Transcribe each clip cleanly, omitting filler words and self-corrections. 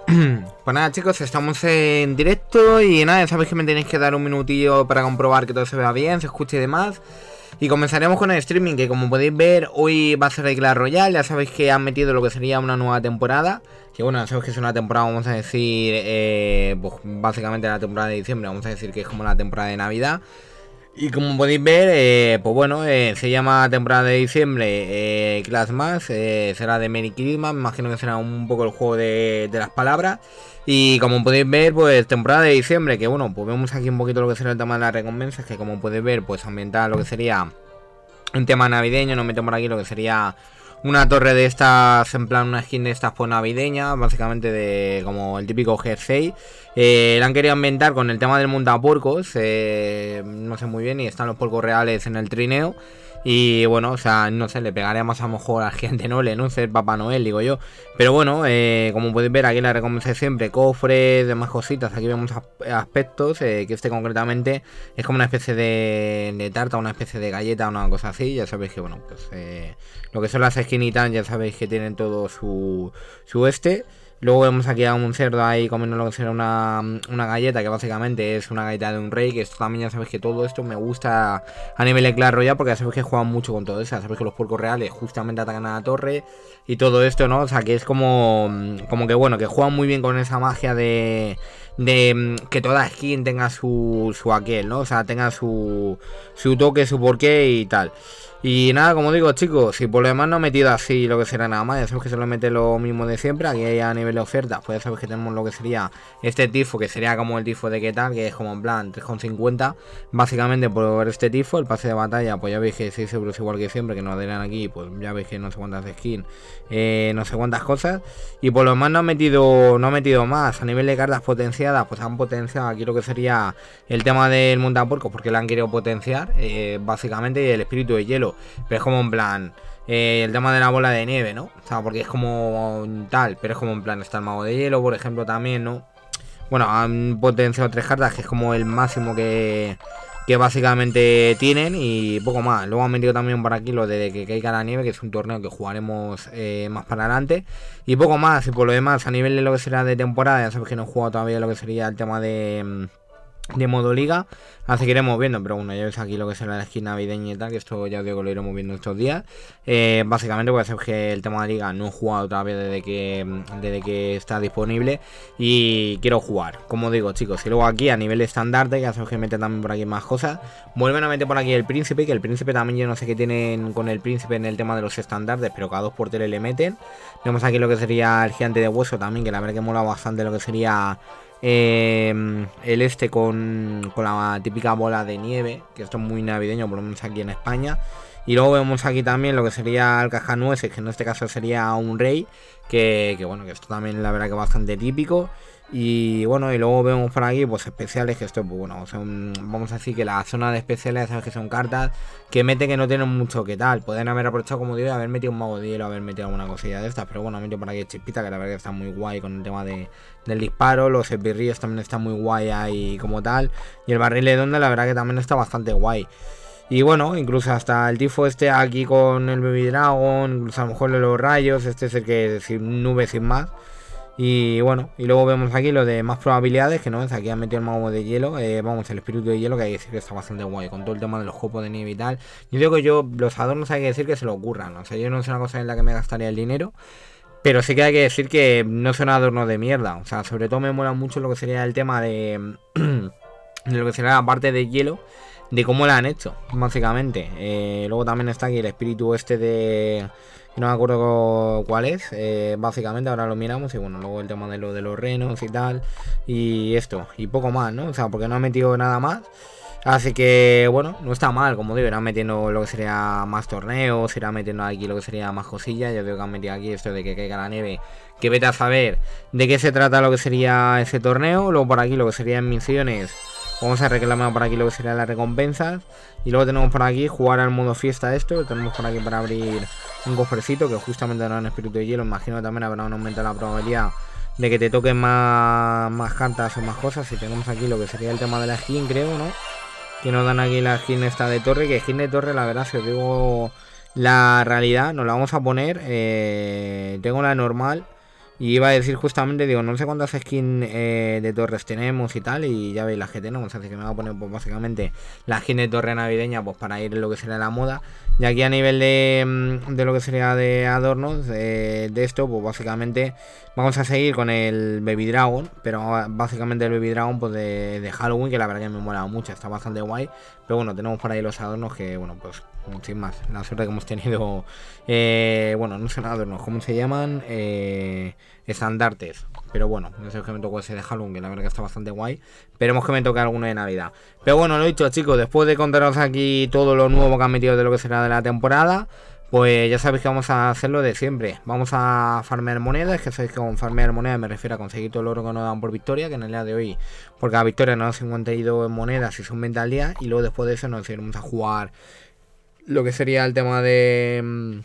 Pues nada, chicos, estamos en directo y nada, ya sabéis que me tenéis que dar un minutillo para comprobar que todo se vea bien, se escuche y demás. Y comenzaremos con el streaming, que como podéis ver, hoy va a ser el Clash Royale. Ya sabéis que han metido lo que sería una nueva temporada. Que bueno, ya sabéis que es una temporada, vamos a decir, pues básicamente la temporada de diciembre, vamos a decir que es como la temporada de Navidad. Y como podéis ver, pues bueno, se llama temporada de diciembre Clash más, será de Merry Christmas, me imagino que será un poco el juego de las palabras. Y como podéis ver, pues temporada de diciembre, que bueno, pues vemos aquí un poquito lo que será el tema de las recompensas, que como podéis ver, pues ambientar lo que sería un tema navideño, nos metemos por aquí lo que sería una torre de estas, en plan una skin de estas pues navideña, básicamente de como el típico jersey. La han querido ambientar con el tema del montapuercos, no sé muy bien, y están los puercos reales en el trineo. Y bueno, o sea, no sé, le pegaría más a lo mejor a gente noble, no sé, Papá Noel, digo yo. Pero bueno, como podéis ver aquí la recompensa siempre, cofres, demás cositas. Aquí vemos aspectos, que este concretamente es como una especie de tarta, una especie de galleta, una cosa así. Ya sabéis que, bueno, pues lo que son las skinitas, ya sabéis que tienen todo su este. Luego vemos aquí a un cerdo ahí comiendo lo que será una galleta, que básicamente es una galleta de un rey, que esto también ya sabéis que todo esto me gusta a nivel de Clash Royale, porque ya sabéis que juegan mucho con todo eso, ya sabéis que los puercos reales justamente atacan a la torre y todo esto, ¿no? O sea, que es como que bueno, que juegan muy bien con esa magia de que toda skin tenga su aquel, ¿no? O sea, tenga su toque, su porqué y tal. Y nada, como digo, chicos, y por lo demás no he metido así lo que será nada más. Ya sabéis que solo mete lo mismo de siempre. Aquí a nivel de oferta, pues ya sabéis que tenemos lo que sería este tifo, que sería como el tifo de qué tal, que es como en plan 3,50 básicamente por este tifo. El pase de batalla, pues ya veis que 6 euros igual que siempre, que nos darán aquí, pues ya veis que no sé cuántas skins, no sé cuántas cosas. Y por lo demás no he metido más. A nivel de cartas potenciadas, pues han potenciado aquí lo que sería el tema del montapuercos, porque lo han querido potenciar, básicamente, y el espíritu de hielo. Pero es como en plan el tema de la bola de nieve, ¿no? O sea, porque es como tal, pero es como en plan está el mago de hielo, por ejemplo, también, ¿no? Bueno, han potenciado 3 cartas, que es como el máximo que básicamente tienen, y poco más. Luego han metido también por aquí lo de que caiga la nieve, que es un torneo que jugaremos más para adelante, y poco más. Y por lo demás, a nivel de lo que será de temporada, ya sabéis que no he jugado todavía lo que sería el tema de modo liga, así que iremos viendo, pero bueno, ya veis aquí lo que será la skin navideña y tal, que esto ya os digo que lo iremos viendo estos días. Básicamente pues sabéis que el tema de liga no he jugado todavía desde que está disponible y quiero jugar, como digo, chicos. Y luego aquí a nivel de estandarte, ya sabéis que meten también por aquí más cosas, vuelven a meter por aquí el príncipe, que el príncipe también yo no sé qué tienen con el príncipe en el tema de los estandartes, pero cada 2 por tele le meten. Vemos aquí lo que sería el gigante de hueso también, que la verdad que mola bastante lo que sería el este con la típica bola de nieve, que esto es muy navideño, por lo menos aquí en España. Y luego vemos aquí también lo que sería el cajanueses, que en este caso sería un rey, que bueno, que esto también la verdad que es bastante típico. Y bueno, y luego vemos por aquí pues especiales, que esto pues bueno, vamos a decir que la zona de especiales, sabes que son cartas que meten que no tienen mucho que tal. Pueden haber aprovechado, como digo, y haber metido un mago de hielo, haber metido alguna cosilla de estas, pero bueno, han metido por aquí chispita, que la verdad que está muy guay con el tema del disparo. Los esbirrillos también están muy guay ahí como tal, y el barril de donde la verdad que también está bastante guay. Y bueno, incluso hasta el tifo este aquí con el Baby Dragon, incluso a lo mejor de los rayos, este es el que sin nube sin más. Y bueno, y luego vemos aquí lo de más probabilidades, que no es, aquí han metido el mago de hielo, vamos, el espíritu de hielo, que hay que decir que está bastante guay, con todo el tema de los copos de nieve y tal. Yo digo que los adornos hay que decir que se lo ocurran, o sea, yo no sé una cosa en la que me gastaría el dinero, pero sí que hay que decir que no son adornos de mierda, o sea, sobre todo me mola mucho lo que sería el tema de lo que sería la parte de hielo, de cómo la han hecho, básicamente. Luego también está aquí el espíritu este de... no me acuerdo cuál es, básicamente ahora lo miramos. Y bueno, luego el tema de los renos y tal, y esto, y poco más, ¿no? O sea, porque no han metido nada más. Así que bueno, no está mal, como digo, irán metiendo lo que sería más torneos, irán metiendo aquí lo que sería más cosillas. Yo veo que han metido aquí esto de que caiga la nieve, que vete a saber de qué se trata lo que sería ese torneo. Luego por aquí lo que serían misiones, vamos a reclamar por aquí lo que serían las recompensas. Y luego tenemos por aquí jugar al modo fiesta esto. Tenemos por aquí para abrir un cofrecito, que justamente dará un espíritu de hielo. Imagino que también habrá un aumento de la probabilidad de que te toquen más cartas o más cosas. Y tenemos aquí lo que sería el tema de la skin, creo, ¿no? Que nos dan aquí la skin esta de torre. Que skin de torre, la verdad, si os digo la realidad, nos la vamos a poner. Tengo la normal. Y iba a decir justamente, digo, no sé cuántas skins de torres tenemos y tal, y ya veis las que tenemos, así que me voy a poner pues básicamente la skin de torre navideña pues para ir en lo que sería la moda. Y aquí a nivel de lo que sería de adornos de esto, pues básicamente vamos a seguir con el Baby Dragon, pero básicamente el Baby Dragon pues de Halloween, que la verdad que me mola mucho, está bastante guay. Pero bueno, tenemos por ahí los adornos que, bueno, pues sin más, la suerte que hemos tenido, bueno, no son adornos, ¿cómo se llaman? Estandartes. Pero bueno, no sé que me tocó ese de Halloween, que la verdad que está bastante guay. Esperemos que me toque alguno de Navidad. Pero bueno, lo dicho, chicos, después de contaros aquí todo lo nuevo que han metido de lo que será de la temporada, pues ya sabéis que vamos a hacerlo de siempre. Vamos a farmear monedas, que sabéis que con farmear monedas me refiero a conseguir todo el oro que nos dan por victoria, que en el día de hoy, porque a victoria nos dan 52 en monedas y son 20 al día. Y luego después de eso nos iremos a jugar lo que sería el tema de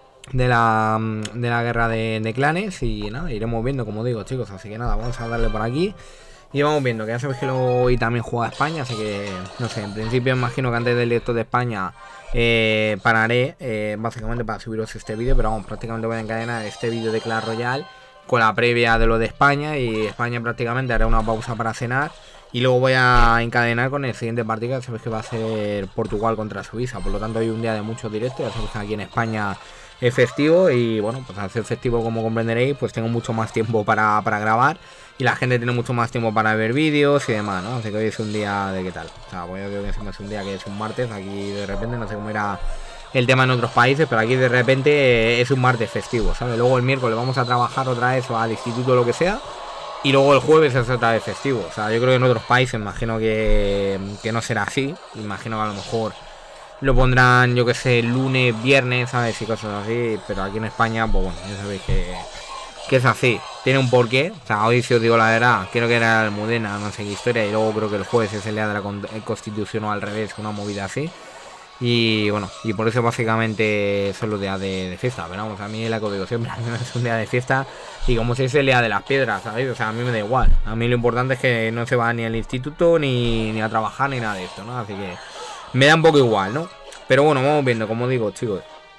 la guerra de clanes. Y nada, iremos viendo, como digo, chicos. Así que nada, vamos a darle por aquí y vamos viendo, que ya sabéis que luego hoy también juega España. Así que, no sé, en principio imagino que antes del directo de España pararé básicamente para subiros este vídeo. Pero vamos, prácticamente voy a encadenar este vídeo de Clash Royale con la previa de lo de España. Y España prácticamente hará una pausa para cenar. Y luego voy a encadenar con el siguiente partido, que sabéis que va a ser Portugal contra Suiza. Por lo tanto hay un día de muchos directos. Ya sabéis que aquí en España es festivo. Y bueno, pues al ser festivo, como comprenderéis, pues tengo mucho más tiempo para grabar. Y la gente tiene mucho más tiempo para ver vídeos y demás, ¿no? Así que hoy es un día de qué tal. O sea, pues yo creo que es un día que es un martes. Aquí de repente, no sé cómo era el tema en otros países, pero aquí de repente es un martes festivo, ¿sabes? Luego el miércoles vamos a trabajar otra vez o al instituto o lo que sea. Y luego el jueves es otra vez festivo. O sea, yo creo que en otros países imagino que no será así. Imagino que a lo mejor lo pondrán, yo que sé, lunes, viernes, ¿sabes? Y cosas así. Pero aquí en España, pues bueno, ya sabéis que es así. Tiene un porqué. O sea, hoy si os digo la verdad, creo que era el Almudena, no sé qué historia. Y luego creo que el jueves es el día de la Constitución o al revés, una movida así. Y bueno, y por eso básicamente son los días de fiesta. Pero vamos, a mí la que os digo siempre, a mí no es un día de fiesta. Y como si es el día de las piedras, ¿sabéis? O sea, a mí me da igual. A mí lo importante es que no se va ni al instituto, ni a trabajar, ni nada de esto, ¿no? Así que me da un poco igual, ¿no? Pero bueno, vamos viendo, como digo, chicos.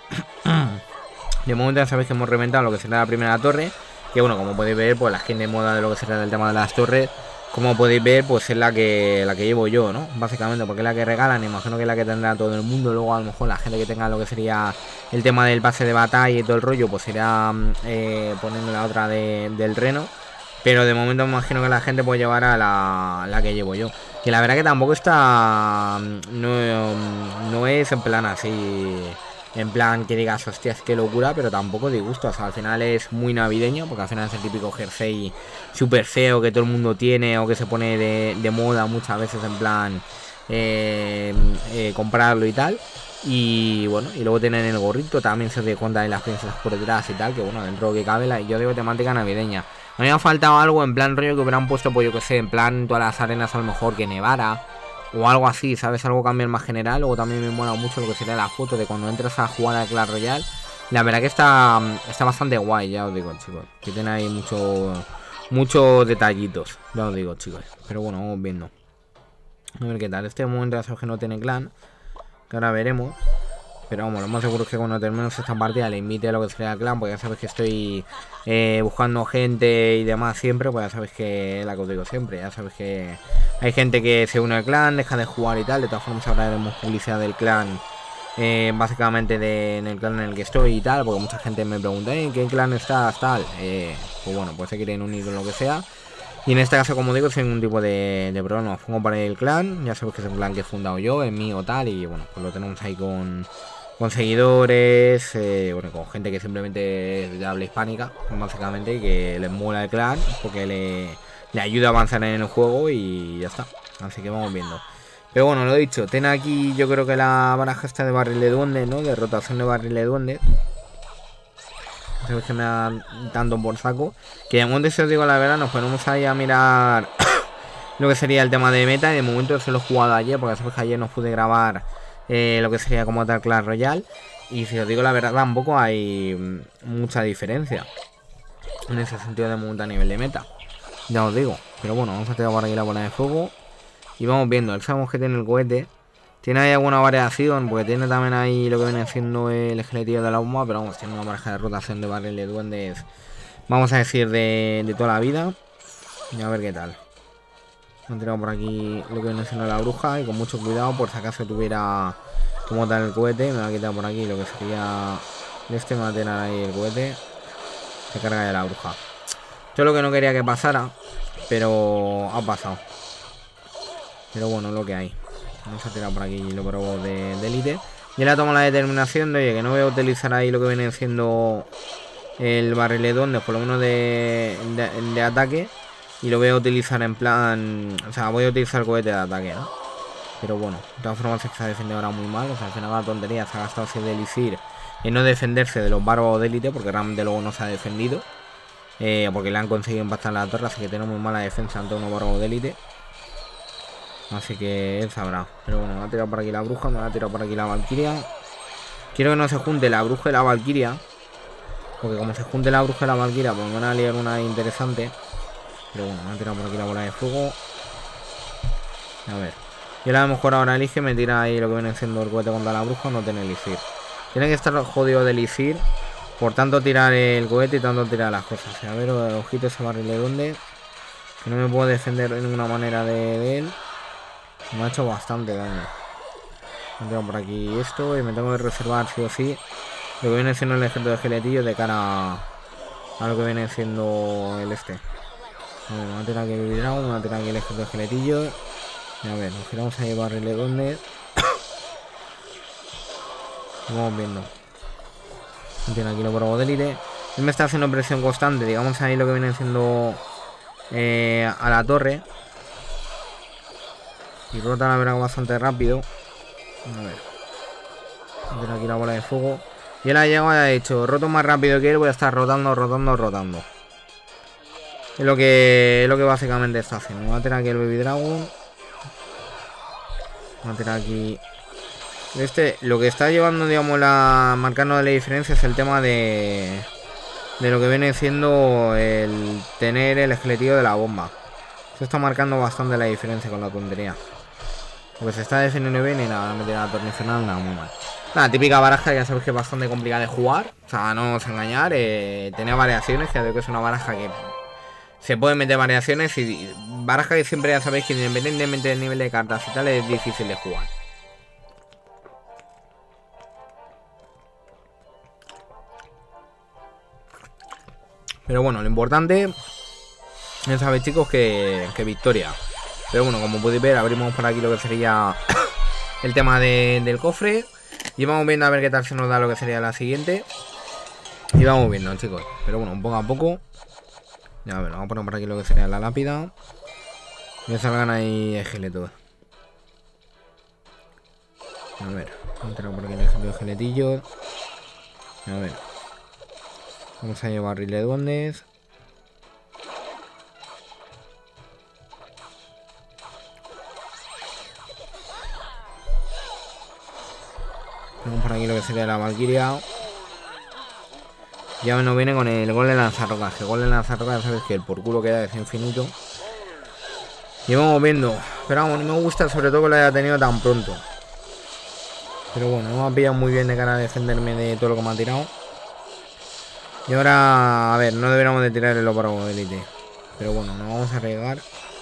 De momento ya sabéis que hemos reventado lo que será la primera torre. Que bueno, como podéis ver, pues la skin de moda de lo que será el tema de las torres, como podéis ver, pues es la que llevo yo, ¿no? Básicamente, porque es la que regalan, imagino que es la que tendrá todo el mundo. Luego a lo mejor la gente que tenga lo que sería el tema del pase de batalla y todo el rollo, pues irá poniendo la otra del reno. Pero de momento me imagino que la gente puede llevar a la que llevo yo. Que la verdad que tampoco está... No es en plan así... En plan que digas, hostias, qué locura, pero tampoco disgusto. O sea, al final es muy navideño, porque al final es el típico jersey súper feo que todo el mundo tiene o que se pone de moda muchas veces, en plan comprarlo y tal. Y bueno, y luego tienen el gorrito, también se te cuenta de las princesas por detrás y tal, que bueno, dentro de lo que cabe, yo digo temática navideña. A mí me ha faltado algo en plan rollo que hubieran puesto, pues yo que sé, en plan todas las arenas a lo mejor que nevara. O algo así, ¿sabes? Algo cambiar más general. Luego también me mola mucho lo que sería la foto de cuando entras a jugar a Clash Royale. La verdad que está bastante guay, ya os digo, chicos. Que tiene ahí muchos detallitos, ya os digo, chicos. Pero bueno, vamos viendo. A ver qué tal. Este momento ya sabes que no tiene clan, que ahora veremos. Pero vamos, lo más seguro es que cuando terminemos esta partida le invite a lo que sería el clan, porque ya sabéis que estoy buscando gente y demás siempre. Pues ya sabéis que es la que os digo siempre. Ya sabéis que hay gente que se une al clan, deja de jugar y tal. De todas formas ahora haremos publicidad del clan, básicamente en el clan en el que estoy y tal, porque mucha gente me pregunta, ¿en qué clan estás? Tal. Pues bueno, pues se quieren unir o lo que sea. Y en este caso, como digo, sin ningún tipo de problema. Os pongo para el clan. Ya sabéis que es un clan que he fundado yo, es mío tal. Y bueno, pues lo tenemos ahí con seguidores, bueno, con gente que simplemente es de habla hispánica, básicamente, y que les mola el clan, porque le ayuda a avanzar en el juego y ya está. Así que vamos viendo. Pero bueno, lo he dicho, ten aquí yo creo que la baraja esta de barril de duendes, ¿no? De rotación de barril de duendes. Sabéis que me dan tanto por saco. Que de momento, si os digo la verdad, nos ponemos ahí a mirar lo que sería el tema de meta. Y de momento se lo he jugado ayer, porque sabéis que ayer no pude grabar lo que sería como tal Clash Royale. Y si os digo la verdad, tampoco hay mucha diferencia en ese sentido de momento a nivel de meta, ya os digo. Pero bueno, vamos a tirar por aquí la bola de fuego y vamos viendo. Sabemos que tiene el cohete, tiene ahí alguna variación, porque tiene también ahí lo que viene siendo el esqueletillo de la bomba. Pero vamos, tiene una baraja de rotación de barril de duendes vamos a decir, de toda la vida. Y a ver qué tal. Me han tirado por aquí lo que viene siendo la bruja. Y con mucho cuidado, por si acaso tuviera como tal el cohete. Me va a quitar por aquí lo que sería este. Me va a tirar ahí el cohete. Se carga de la bruja. Yo lo que no quería que pasara, pero ha pasado. Pero bueno, lo que hay. Vamos a tirar por aquí los probos de élite. Y ahora tomo la determinación de, oye, que no voy a utilizar ahí lo que viene siendo el barriledón, por lo menos de ataque. Y lo voy a utilizar en plan... O sea, voy a utilizar el cohete de ataque, ¿no? Pero bueno, de todas formas se está defendiendo ahora muy mal. O sea, al final la tontería se ha gastado así de elixir en no defenderse de los bárbaros de élite, porque realmente luego no se ha defendido. Porque le han conseguido impactar la torre, así que tenemos muy mala defensa ante unos bárbaros de élite. Así que él sabrá. Pero bueno, me va a tirar por aquí la bruja, me va a tirar por aquí la valquiria. Quiero que no se junte la bruja y la valquiria, porque como se junte la bruja y la valquiria, pues me van a liar una interesante. Pero bueno, me va a tirar por aquí la bola de fuego. A ver. Y a lo mejor ahora elige, me tira ahí lo que viene siendo el cohete contra la bruja, no tiene elixir. Tiene que estar jodido de elixir. Por tanto tirar el cohete y tanto tirar las cosas. A ver, ojito ese barril de donde. Que no me puedo defender de ninguna manera de él. Me ha hecho bastante daño. Me tengo por aquí esto y me tengo que reservar sí o sí lo que viene siendo el ejército de esqueletillos de cara a lo que viene siendo el este. A ver, me va a tirar aquí el dragón, me va a tirar aquí el ejército de esqueletillos. Y a ver, nos giramos ahí barriles donde. Vamos viendo. Tiene aquí los bravos de élite. Él me está haciendo presión constante, digamos ahí lo que viene siendo a la torre. Y rota la verdad bastante rápido. A ver. Tiene aquí la bola de fuego. Y él ha llegado y ha dicho, roto más rápido que él, voy a estar rotando. Es lo que básicamente está haciendo. Me va a tirar aquí el Baby Dragon. Me va a tirar aquí... lo que está llevando, digamos, marcando la diferencia es el tema de lo que viene siendo el tener el esqueletillo de la bomba. Eso está marcando bastante la diferencia con la tontería. Porque se está defendiendo bien y nada, me tira la tornicional, nada, muy mal. Nada, típica baraja, ya sabéis que es bastante complicada de jugar. O sea, no vamos a engañar. Tenía variaciones, ya veo que es una baraja que se pueden meter variaciones. Y baraja que siempre ya sabéis que independientemente del nivel de cartas y tal, es difícil de jugar. Pero bueno, lo importante, ya sabéis chicos, que victoria. Pero bueno, como podéis ver, abrimos por aquí lo que sería el tema del cofre. Y vamos viendo a ver qué tal se nos da lo que sería la siguiente. Y vamos viendo chicos. Pero bueno, poco a poco. Ya a ver, vamos a poner por aquí lo que sería la lápida. Y salgan ahí esqueletos. A ver, vamos a entrar por aquí el esqueletillos. A ver. Vamos a llevar barril de duendes. Tenemos por aquí lo que sería la valquiria. Ya nos viene con el gol de lanzarrocas. El gol de lanzarrocas, ya sabes que el por culo queda es infinito. Y vamos viendo. Pero vamos, no me gusta sobre todo que lo haya tenido tan pronto. Pero bueno, me ha pillado muy bien de cara a defenderme de todo lo que me ha tirado. Y ahora, a ver, no deberíamos de tirar el óparo de élite. Pero bueno, nos vamos a arriesgar.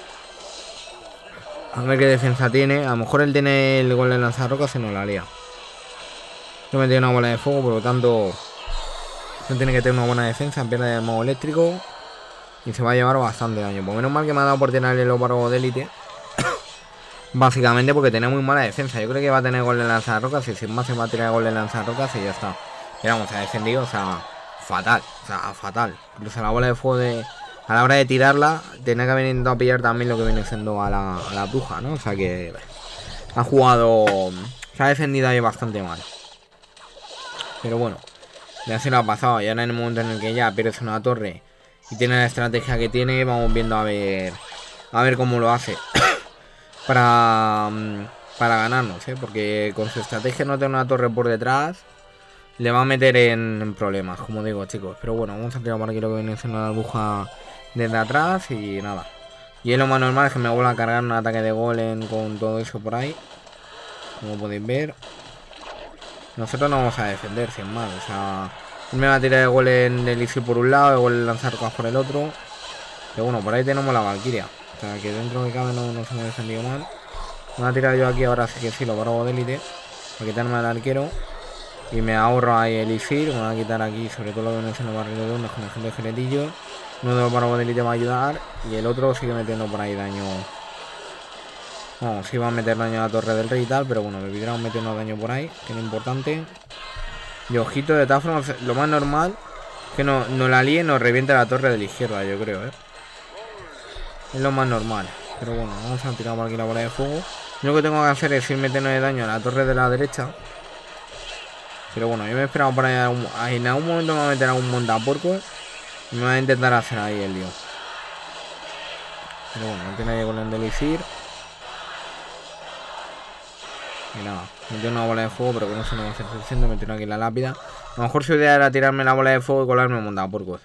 A ver qué defensa tiene. A lo mejor él tiene el gol de lanzarrocas y no la lía. Yo me tengo una bola de fuego, por lo tanto no tiene que tener una buena defensa. Pierde el modo eléctrico y se va a llevar bastante daño. Pues menos mal que me ha dado por tener el óparo de élite. Básicamente porque tenía muy mala defensa. Yo creo que va a tener gol de lanzarrocas y sin más se va a tirar el gol de lanzarrocas y ya está. Pero vamos, se ha defendido, o sea, fatal. O sea, fatal. Incluso la bola de fuego a la hora de tirarla, tenía que haber intentado pillar también lo que viene siendo a la bruja, ¿no? O sea que ha jugado... Se ha defendido ahí bastante mal. Pero bueno, ya se lo ha pasado. Y ahora en el momento en el que ya pierdes una torre y tiene la estrategia que tiene, vamos viendo a ver cómo lo hace. para ganarnos, porque con su estrategia no tener una torre por detrás le va a meter en problemas, como digo chicos. Pero bueno, vamos a tirar por aquí lo que viene siendo la burbuja desde atrás y nada. Y es lo más normal es que me vuelva a cargar un ataque de golem con todo eso por ahí, como podéis ver. Nosotros no vamos a defender sin más, o sea, Me va a tirar el golem del Elixir por un lado, el golem lanzar rocas por el otro. Pero bueno, por ahí tenemos la Valkyria. O sea que dentro de cabe no se me ha defendido mal. Me voy a tirar yo aquí ahora sí que sí, los barbos de élite. Voy a quitarme al arquero. Y me ahorro ahí el Elixir. Me voy a quitar aquí sobre todo lo que viene siendo barril de duendes con el ejemplo de geletillo. Uno de los barbos de élite va a ayudar. Y el otro sigue metiendo por ahí daño. Vamos, sí va a meter daño a la torre del rey y tal. Pero bueno, me pidieron metiendo daño por ahí, que es importante. Y ojito, de todas formas, lo más normal es que no la líe y nos reviente la torre de la izquierda, yo creo, Es lo más normal. Pero bueno, vamos a tirar por aquí la bola de fuego. Lo que tengo que hacer es ir metiendo de daño a la torre de la derecha. Pero bueno, yo me he esperado por ahí. En algún momento me voy a meter algún montapuerco. Y me voy a intentar hacer ahí el lío. Pero bueno, no tiene ahí con el Elixir. Y nada, metí una bola de fuego, pero que no se me va a hacer suficiente. Me tiro aquí la lápida. A lo mejor su idea era tirarme la bola de fuego y colarme un montapuercos.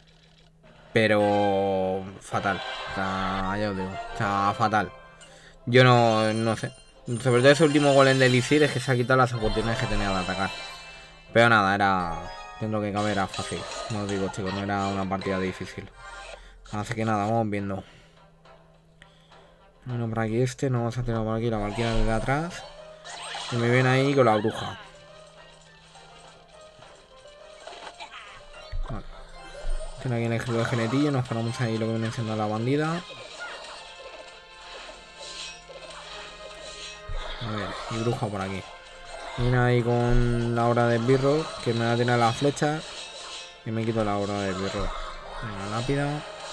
Pero fatal. O sea, ya os digo. O sea, fatal. Yo no sé. Sobre todo ese último golem de Elixir es que se ha quitado las oportunidades que tenía de atacar. Pero nada, era... Dentro que cabe era fácil. No os digo, chicos, no era una partida difícil. Así que nada, vamos viendo. Bueno, por aquí no vamos a tirar por aquí la Valkyria desde atrás. Y me viene ahí con la bruja. Vale. Tiene aquí el ejemplo de genetillo. Nos paramos ahí lo que viene siendo la bandida. A ver, y bruja por aquí. Viene ahí con la hora de birro, que me va a tirar las flechas. Y me quito la hora de birro. Venga, lápida.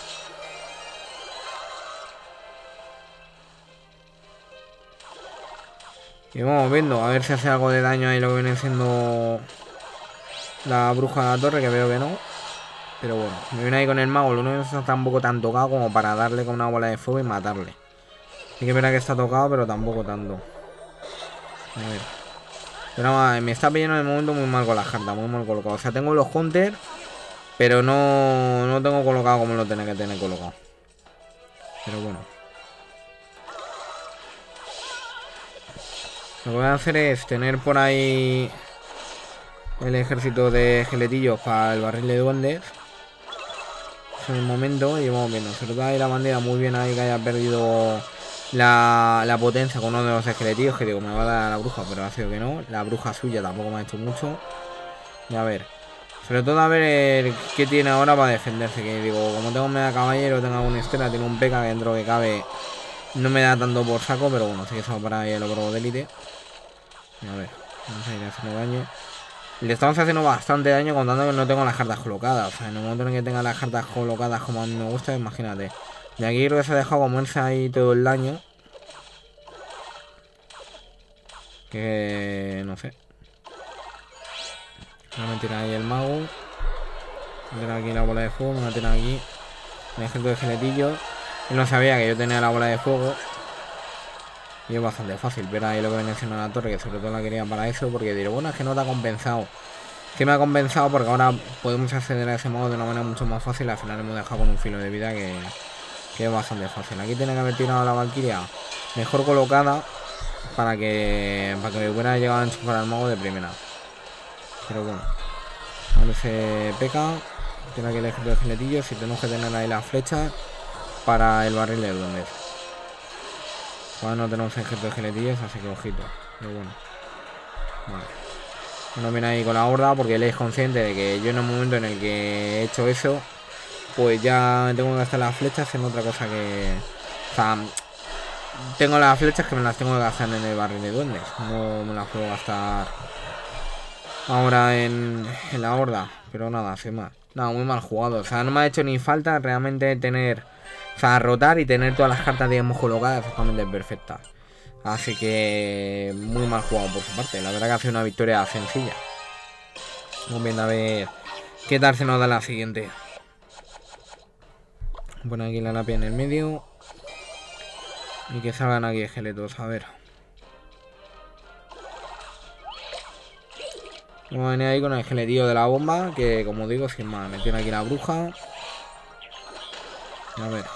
Y vamos viendo, a ver si hace algo de daño ahí lo que viene siendo la bruja de la torre, que veo que no. Pero bueno, me viene ahí con el mago. Lo único que está tampoco tan tocado como para darle con una bola de fuego y matarle. Sí que verá que está tocado, pero tampoco tanto. A ver. Pero me está pillando en el momento muy mal con las cartas, muy mal colocado. O sea, tengo los counters, pero no tengo colocado como lo tenía que tener colocado. Pero bueno. Lo que voy a hacer es tener por ahí el ejército de geletillos para el barril de duendes. En el momento, y vamos viendo. Sobre todo ahí la bandera muy bien ahí que haya perdido la potencia con uno de los esqueletillos. Que digo, me va a dar a la bruja, pero ha sido que no. La bruja suya tampoco me ha hecho mucho. Y a ver. Sobre todo a ver qué tiene ahora para defenderse. Que digo, como tengo media caballero, tengo una estela, tiene un P.E.K.K.A. que dentro que cabe no me da tanto por saco. Pero bueno, sí que se va para ahí el ogro de élite. A ver, vamos a ir haciendo daño. Le estamos haciendo bastante daño contando que no tengo las cartas colocadas. O sea, en el momento en que tenga las cartas colocadas como a mí me gusta, imagínate. Y aquí creo que se ha dejado comerse ahí todo el daño. Que... no sé. Voy a meter ahí el mago. Voy a meter aquí la bola de fuego. Me voy a meter aquí el ejército de geletillo. Él no sabía que yo tenía la bola de fuego. Y es bastante fácil ver ahí lo que viene siendo la torre, que sobre todo la quería para eso, porque diré, bueno, es que no te ha compensado. Sí me ha compensado porque ahora podemos acceder a ese modo de una manera mucho más fácil. Al final hemos dejado con un filo de vida que es bastante fácil. Aquí tiene que haber tirado la Valkyria mejor colocada para que me hubiera llegado a enchufar al mago de primera. Pero bueno, ahora ese P.E.K.K.A. tiene aquí el ejército de geletillos y tenemos que tener ahí las flechas para el barril de duendes. Ahora no tenemos ejército de geletillos, así que ojito. Pero bueno. Vale. Uno viene ahí con la horda porque él es consciente de que yo en el momento en el que he hecho eso, pues ya tengo que gastar las flechas en otra cosa que... O sea, tengo las flechas que me las tengo que gastar en el barril de duendes. No me las puedo gastar ahora en la horda. Pero nada, sin más. Nada, muy mal jugado. O sea, no me ha hecho ni falta realmente tener... O sea, rotar y tener todas las cartas, digamos, colocadas exactamente perfectas. Así que muy mal jugado por su parte. La verdad que ha sido una victoria sencilla. Vamos viendo a ver qué tal se nos da la siguiente. Voy a poner aquí la lápida en el medio. Y que salgan aquí esqueletos, a ver. Vamos a venir ahí con el esqueletillo de la bomba. Que como digo, sin más, me tiene aquí la bruja. A ver.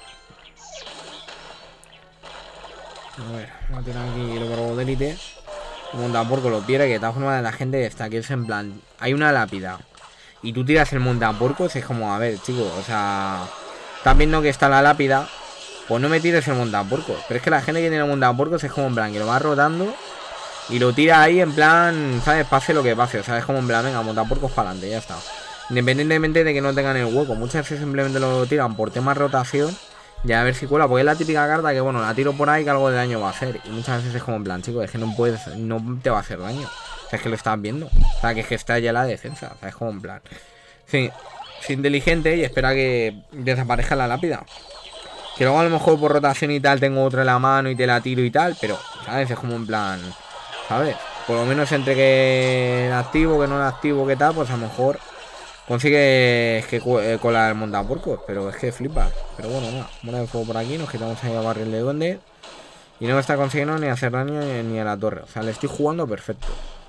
A ver, vamos a tener aquí el barbo de élite. Monta porque lo pierde, que de todas formas la gente está aquí es en plan. Hay una lápida y tú tiras el montaporcos, es como, a ver, chicos, o sea, estás viendo que está la lápida, pues no me tires el montaporcos. Pero es que la gente que tiene el montaporcos es como en plan, que lo va rotando y lo tira ahí en plan, ¿sabes? Pase lo que pase, o sea, es como en plan, venga, montaporcos para adelante, ya está. Independientemente de que no tengan el hueco, muchas veces simplemente lo tiran por tema rotación. Ya a ver si cuela, porque es la típica carta que, bueno, la tiro por ahí que algo de daño va a hacer. Y muchas veces es como en plan, chicos, es que no puedes, no te va a hacer daño. O sea, es que lo estás viendo. O sea, que es que está ya la defensa. O sea, es como en plan. Sí, es inteligente y espera que desaparezca la lápida. Que luego a lo mejor por rotación y tal tengo otra en la mano y te la tiro y tal, pero, ¿sabes? Es como en plan, ¿sabes? Por lo menos entre que la activo, que no la activo, que tal, pues a lo mejor consigue colar el montaporcos, pero es que flipa. Pero bueno, nada, bola de fuego por aquí, nos quitamos ahí a barril de duende. Y no me está consiguiendo ni hacer daño ni a la torre. O sea, le estoy jugando perfecto.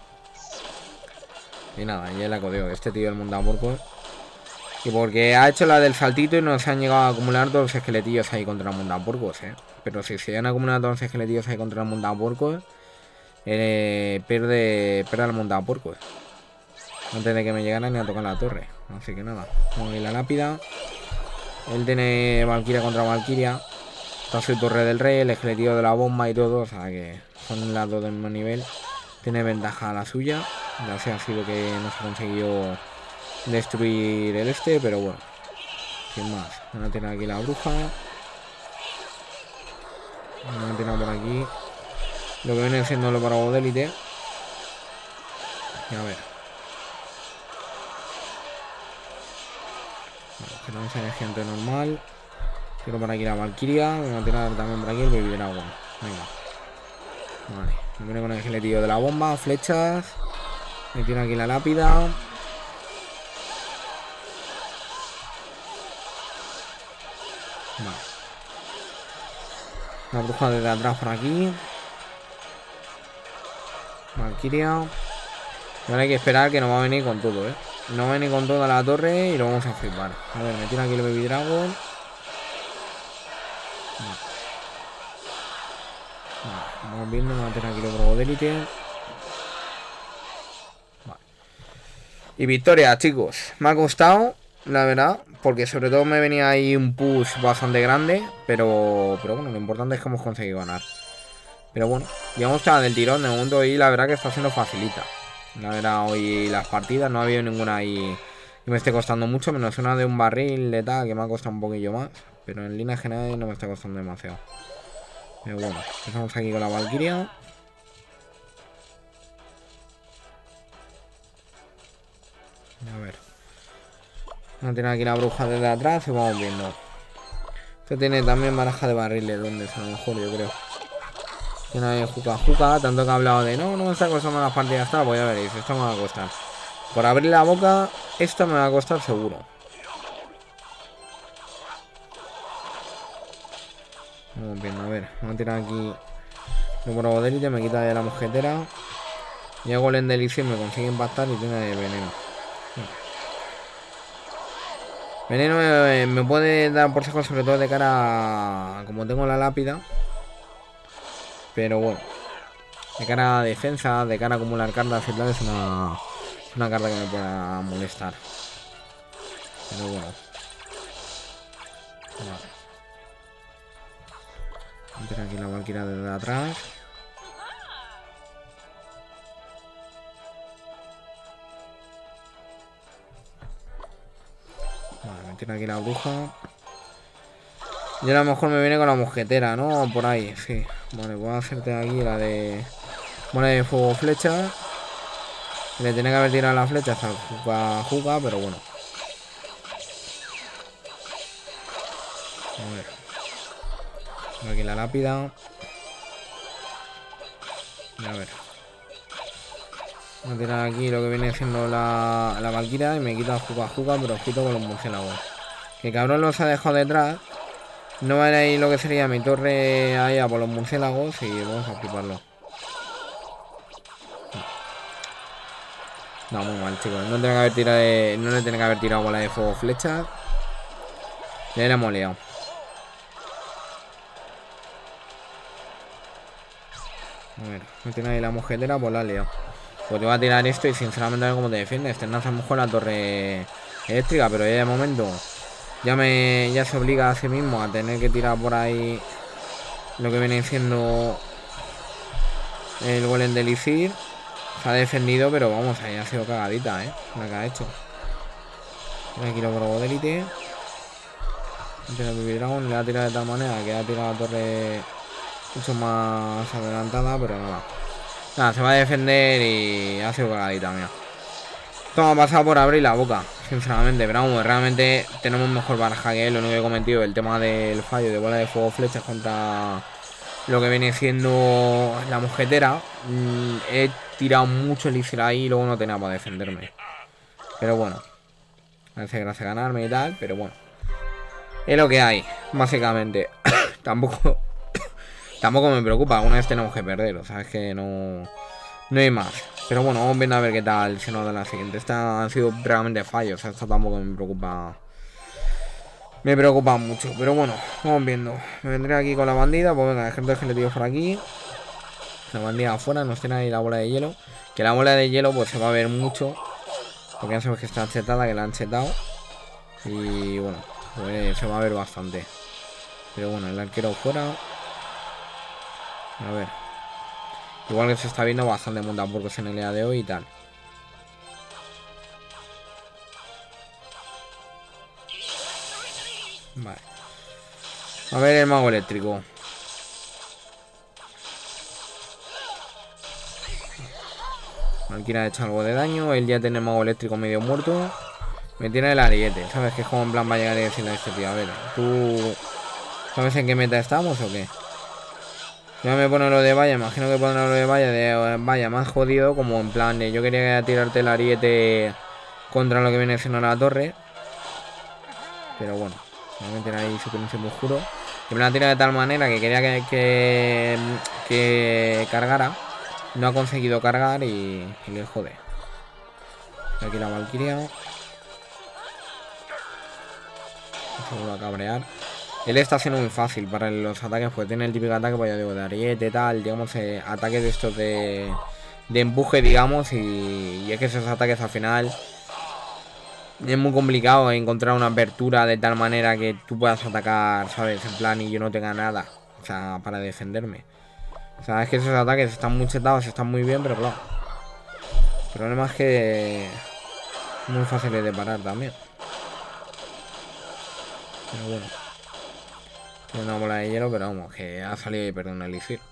Y nada, ya la codeo. Este tío del montaporcos. Y porque ha hecho la del saltito y no se han llegado a acumular todos los esqueletillos ahí contra el montaporcos, Pero si se han acumulado todos los esqueletillos ahí contra el montaporcos, pierde el montaporcos. Antes de que me llegaran ni a tocar la torre. Así que nada, vamos a ir la lápida. Él tiene Valkyria contra Valkyria. Está su torre del rey, el esqueletillo de la bomba y todo. O sea que son las dos del mismo nivel. Tiene ventaja a la suya. Ya sé, ha sido que no se ha conseguido destruir el pero bueno. Sin más. Van a tener aquí la bruja. Van a tener por aquí lo que viene siendo los bravos de élite. Y a ver. Tenemos el gente normal. Tiro por aquí la Valkyria. Voy a tirar también por aquí el Baby Dragon. Venga. Vale. Me viene con el esqueletillo de la bomba. Flechas. Me tiro aquí la lápida. Vale. La bruja desde atrás por aquí. Valkyria. Y ahora hay que esperar que nos va a venir con todo, No va a venir con toda la torre y lo vamos a flipar. A ver, me tiro aquí el Baby Dragon. Vale, vamos viendo, me va a tener aquí el Brogo de élite. Vale. Y victoria, chicos. Me ha costado, la verdad, porque sobre todo me venía ahí un push bastante grande. Pero bueno, lo importante es que hemos conseguido ganar. Pero bueno, digamos que del tirón de momento y la verdad que está siendo facilita. La verdad, hoy las partidas no ha habido ninguna ahí que me esté costando mucho, menos una de un barril de tal que me ha costado un poquillo más. Pero en línea general no me está costando demasiado. Pero bueno, empezamos aquí con la Valkyria. A ver. Vamos a tener aquí la bruja desde atrás y vamos viendo. Este tiene también baraja de barriles, donde es a lo mejor, yo creo. Tiene ahí juca, tanto que ha hablado de no me está costando las partidas, está, pues ya veréis, esto me va a costar. Por abrir la boca, esto me va a costar seguro. Vamos viendo, a ver, vamos a tirar aquí el Brogo de élite, me quita de la mosquetera. Y hago el Endelicio y me consigue impactar y tiene veneno. Veneno me puede dar por seco, sobre todo de cara a como tengo la lápida. Pero bueno, de cara a defensa, de cara a acumular cartas y tal, es una carta que me pueda molestar. Pero bueno. Vale. Voy a tirar aquí la Valkyria desde atrás. Vale, me tiro aquí la bruja. Y a lo mejor me viene con la mosquetera, ¿no? Por ahí, sí. Vale, voy a hacerte aquí la de bola de fuego flecha. Le tiene que haber tirado las flechas al Juca, pero bueno. A ver. Tengo aquí la lápida. Y a ver. Voy a tirar aquí lo que viene siendo la Valkyria y me quita el Juca, pero os quito con los murciélagos. Que cabrón los ha dejado detrás. No va a ir ahí lo que sería mi torre ahí a por los murciélagos y vamos a fliparlo. No, muy mal, chicos. No tiene que haber tirado no le tiene que haber tirado bola de fuego flecha. Ya le hemos liado. A ver, no tiene ahí la mosquetera, pues la ha liado. Pues te voy a tirar esto y sinceramente a ver cómo te defiendes. Te lanzas mejor la torre eléctrica, pero ya de momento ya se obliga a sí mismo a tener que tirar por ahí lo que viene siendo el golem de Elixir. Se ha defendido, pero vamos, ahí ha sido cagadita, la que ha hecho. Aquí lo probo de élite. Tiene Baby Dragon, le ha tirado de tal manera que ha tirado la torre mucho más adelantada, pero nada. Nada, se va a defender y ha sido cagadita, mira. Esto me ha pasado por abrir la boca, sinceramente, pero vamos, realmente tenemos mejor baraja que él. Lo único que he cometido el tema del fallo de bola de fuego flechas contra lo que viene siendo la mosquetera. He tirado mucho elixir ahí y luego no tenía para defenderme. Pero bueno, parece que no hace ganarme y tal, pero bueno. Es lo que hay, básicamente. Tampoco me preocupa, alguna vez tenemos que perder, o sea, es que no hay más. Pero bueno, vamos viendo a ver qué tal se nos da la siguiente. Esta han sido realmente fallos, o sea, esto tampoco me preocupa. Me preocupa mucho, pero bueno, vamos viendo. Me vendré aquí con la bandida, pues venga, ejemplo que le tiro por aquí. La bandida afuera, nos tiene ahí la bola de hielo. Que la bola de hielo pues se va a ver mucho, porque ya sabes que está chetada, que la han chetado. Y bueno, pues se va a ver bastante. Pero bueno, el arquero fuera. A ver. Igual que se está viendo bastante montaburgos en el día de hoy y tal. Vale. A ver el mago eléctrico. Valkyria ha hecho algo de daño. Él ya tiene el mago eléctrico medio muerto. Me tiene el ariete. ¿Sabes? Que es como en plan va a llegar y decirle a este tío. A ver, ¿tú sabes en qué meta estamos o qué? Ya me pone lo de valla. Imagino que pone lo de valla. De vaya más jodido. Como en plan de yo quería tirarte el ariete contra lo que viene siendo la torre. Pero bueno. Me voy a meter ahí su príncipe oscuro. Que me la tira de tal manera que quería que cargara. No ha conseguido cargar y le jode. Aquí la Valkyria. Se vuelve a cabrear. Él está siendo muy fácil para los ataques, pues tiene el típico ataque, pues ya digo, de ariete, tal, digamos, ataques de estos de empuje, digamos, y es que esos ataques al final es muy complicado encontrar una apertura de tal manera que tú puedas atacar, ¿sabes? En plan, y yo no tenga nada, o sea, para defenderme. O sea, es que esos ataques están muy chetados, están muy bien, pero claro. El problema es que son muy fáciles de parar también. Pero bueno. Tiene una bola de hielo, pero vamos, que ha salido y perdido un elixir.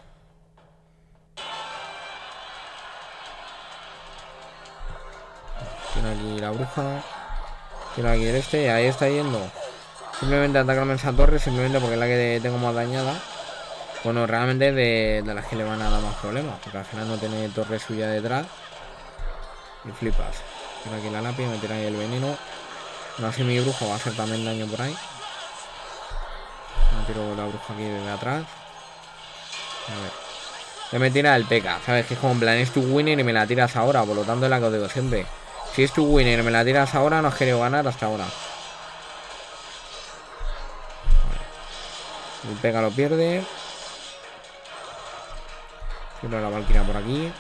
Tiene aquí la bruja. Tiene aquí el este, y ahí está yendo. Simplemente atacarme esa torre, simplemente porque es la que tengo más dañada. Bueno, realmente de las que le van a dar más problemas, porque al final no tiene torre suya detrás. Y flipas. Tiene aquí la lápida, me tira ahí el veneno. No así mi bruja va a hacer también daño por ahí. Me tiro la bruja aquí desde atrás. A ver. Ya me tira el P.K., ¿sabes? Que es como en plan, es tu winner y me la tiras ahora. Por lo tanto es la que os digo siempre. Si es tu winner y me la tiras ahora, no has querido ganar hasta ahora. El P.K. lo pierde. Tiro la Valkyria por aquí.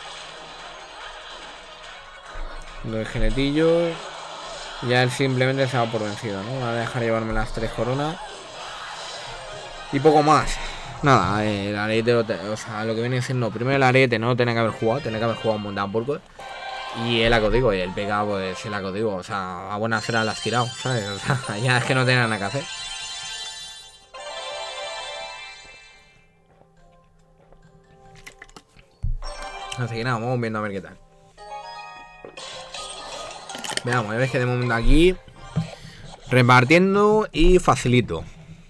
Dos esqueletillos. Ya él simplemente se va por vencido, ¿no? Voy a dejar llevarme las 3 coronas. Y poco más. Nada, el ariete, o sea, lo que viene siendo, primero el ariete no tenía que haber jugado, tenía que haber jugado un montón por. Y el acodigo, y el P.K. pues el acodigo, o sea, a buenas horas las has tirado, ¿sabes? O sea, ya es que no tenía nada que hacer. Así que nada, vamos viendo a ver qué tal. Veamos, ya ves que de momento aquí repartiendo y facilito.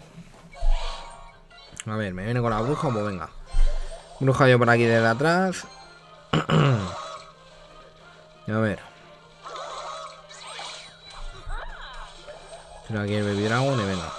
A ver, me viene con la bruja, pues venga. Bruja yo por aquí desde atrás. A ver. Tiro aquí el Baby Dragon y venga.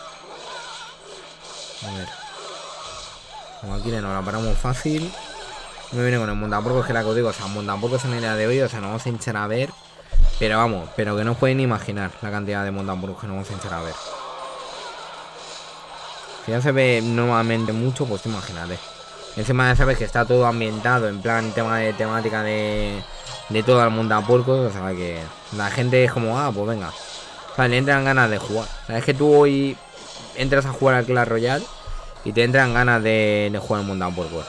A ver. Como aquí no la paramos fácil. Me viene con el montaporco, es que la que os digo, o sea, montaporco es en el día de hoy, o sea, nos vamos a hinchar a ver. Pero vamos, pero que no os podéis ni imaginar la cantidad de montaporcos que nos vamos a hinchar a ver. Si ya se ve normalmente mucho, pues imagínate. Encima ya sabes que está todo ambientado en plan tema de temática de todo el mundo a porco. O sea que la gente es como, ah, pues venga. O sea, le entran ganas de jugar. O sea, es que tú hoy entras a jugar al Clash Royale y te entran ganas de jugar el mundo a porco.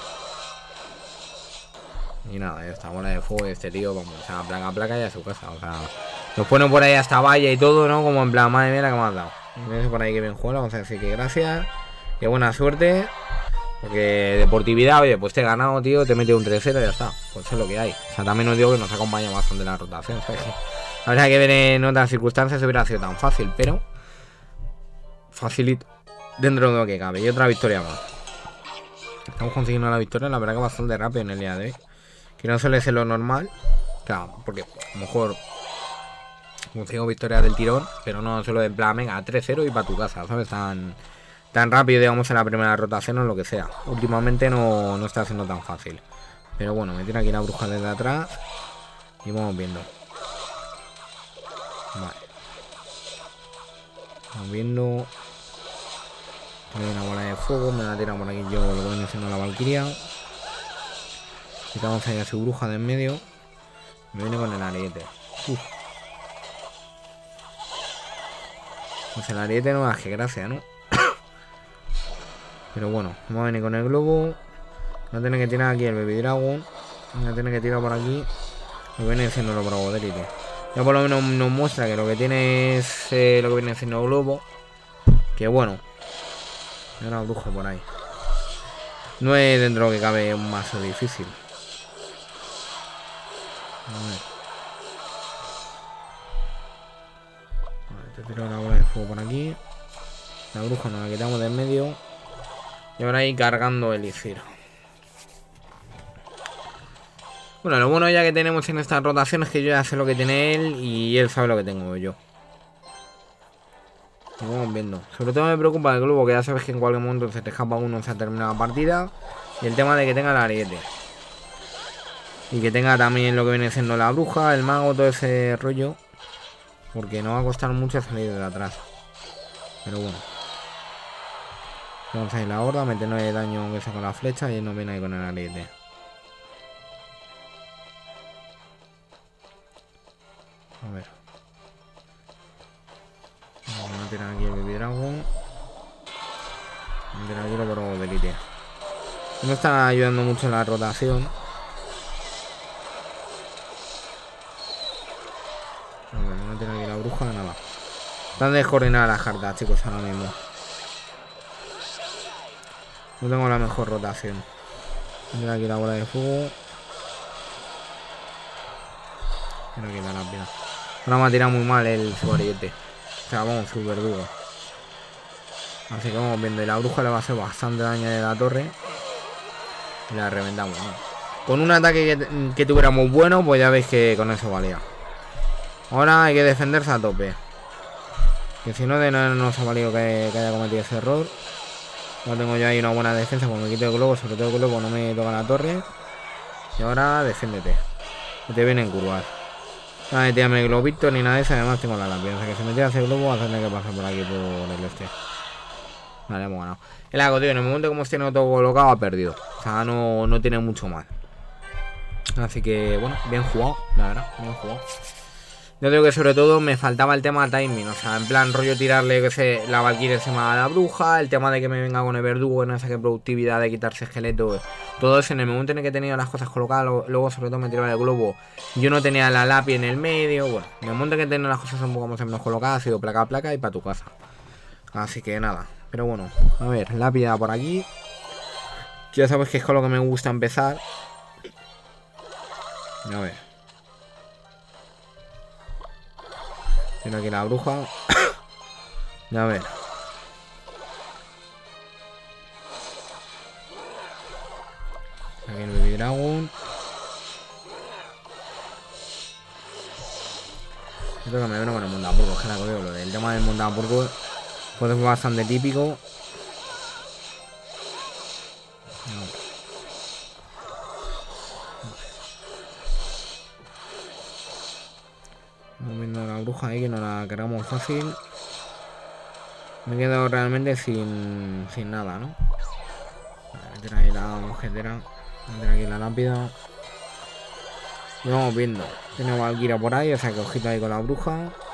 Y nada, ya está, bola de fuego de este tío, vamos, o sea, placa a placa y a su casa. O sea, nos ponen por ahí hasta valla y todo, ¿no? Como en plan, madre mía, la que me has dado. Por ahí que bien juega, vamos a decir que gracias. Que buena suerte. Porque deportividad, oye, pues te he ganado, tío, te he metido un 3-0 y ya está. Pues eso es lo que hay. O sea, también os digo que nos acompaña bastante la rotación, ¿sabes? Habría que ver en otras circunstancias si hubiera sido tan fácil, pero facilito dentro de lo que cabe. Y otra victoria más. Estamos consiguiendo la victoria, la verdad que bastante rápido en el día de hoy. Que no suele ser lo normal. Claro, porque a lo mejor consigo victoria del tirón, pero no solo en plan, venga, 3-0 y para tu casa, ¿sabes? Tan rápido, digamos, en la primera rotación o lo que sea. Últimamente no está siendo tan fácil. Pero bueno, me tiene aquí la bruja desde atrás. Y vamos viendo. Vale. Vamos viendo. Hay una bola de fuego. Me la tira por aquí yo lo que viene siendo la Valkyria. Quitamos ahí a su bruja de en medio. Me viene con el ariete. Uf. Pues el ariete no da que gracia, ¿no? Pero bueno, vamos a venir con el globo. Voy a tener que tirar aquí el Baby Dragon. Voy a tener que tirar por aquí. Lo que viene siendo los bravos de élite. Ya por lo menos nos muestra que lo que tiene es lo que viene siendo el globo. Que bueno. Hay una bruja por ahí. No es dentro de lo que cabe un mazo difícil. A ver. Vale, te tiro una bola de fuego por aquí. La bruja nos la quitamos de en medio. Y ahora ahí cargando el elixir. Bueno, lo bueno ya que tenemos en esta rotación es que yo ya sé lo que tiene él y él sabe lo que tengo yo. Lo vamos viendo. Sobre todo me preocupa el globo, que ya sabes que en cualquier momento se te escapa uno, se ha terminado la partida. Y el tema de que tenga el ariete. Y que tenga también lo que viene siendo la bruja, el mago, todo ese rollo. Porque no va a costar mucho salir de atrás. Pero bueno. Vamos a ir la horda, meternos el daño que sea con la flecha y él nos viene ahí con el ariete. A ver. Vamos a tirar aquí el Baby Dragon. Vamos a tirar aquí los bravos de élite. No está ayudando mucho en la rotación. A ver, vamos a tirar aquí la bruja, nada. Están descoordinadas las cartas, chicos, ahora mismo. No tengo la mejor rotación. Mira aquí la bola de fuego. Mira aquí la lápida. Ahora me ha tirado muy mal el su ariete. O sea, vamos, su verdugo. Así que vamos viendo. Y la bruja le va a hacer bastante daño de la torre. Y la reventamos, ¿no? Con un ataque que tuviéramos bueno, pues ya veis que con eso valía. Ahora hay que defenderse a tope. Que si no, de nada nos ha valido que haya cometido ese error. No tengo yo ahí una buena defensa, cuando me quito el globo, sobre todo el globo no me toca la torre. Y ahora defiéndete. Que te vienen curvas. Nada de tirarme el globito ni nada de eso, además tengo la lápida. O sea que si me tiras el globo, vas a tener que pasar por aquí por el este. Vale, hemos ganado. El hago, tío, en el momento como esté no todo colocado, ha perdido. O sea, no tiene mucho mal. Así que, bueno, bien jugado, la verdad, bien jugado. Yo digo que sobre todo me faltaba el tema timing, o sea, en plan rollo tirarle que sé, la Valkyria encima a la bruja, el tema de que me venga con el verdugo, no sé qué productividad de quitarse esqueleto, todo eso en el momento en el que he tenido las cosas colocadas, luego sobre todo me tiraba el globo, yo no tenía la lápiz en el medio, bueno, en el momento en que he tenido las cosas un poco más o menos colocadas, ha sido placa a placa y para tu casa. Así que nada, pero bueno, a ver, lápida por aquí, ya sabes que es con lo que me gusta empezar. A ver. Tiene aquí la bruja. A ver. Aquí el Baby Dragon. Yo creo que me veo con el Mundapurgo. Es que la cogeo. Lo del tema del Mundapurgo pues es bastante típico. Vamos viendo la bruja ahí que nos la cargamos fácil. Me he quedado realmente sin nada, ¿no? Meter ahí la mojetera. Meter aquí la lápida. Y vamos viendo. Tiene Valkyria por ahí, o sea que ojito ahí con la bruja.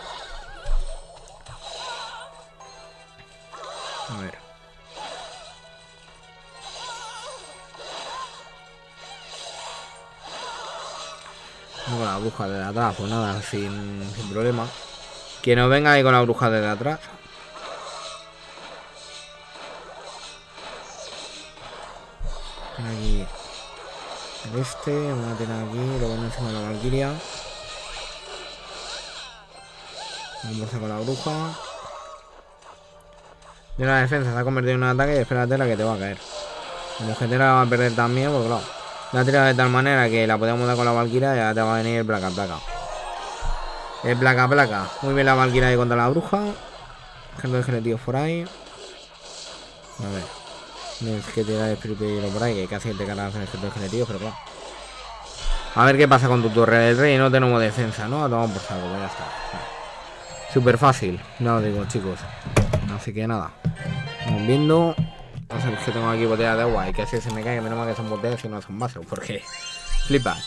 A ver. No con la bruja de atrás, pues nada, sin problema. Que no venga ahí con la bruja de atrás. Tiene aquí el este, vamos a tener aquí, lo pongo encima de la Valkyria. Vamos a con la bruja. De una defensa se ha convertido en un ataque y espérate la que te va a caer. La mojetera la va a perder también, porque claro, la ha tirado de tal manera que la podemos dar con la Valkyria y ya te va a venir el placa. El placa. Muy bien la Valkyria ahí contra la bruja. Ejército de geletíos por ahí. A ver. Tienes que tirar el espíritu de hielo por ahí, que casi te cargas el ejército de geletíos, pero claro. A ver qué pasa con tu torre del rey. No tenemos defensa, ¿no? A tomar por saco, pues ya está. Súper fácil, ya os digo, chicos. Así que nada. Vamos viendo. No sé, es que tengo aquí botellas de agua y que así se me cae, menos mal que son botellas y no son vasos, porque flipa.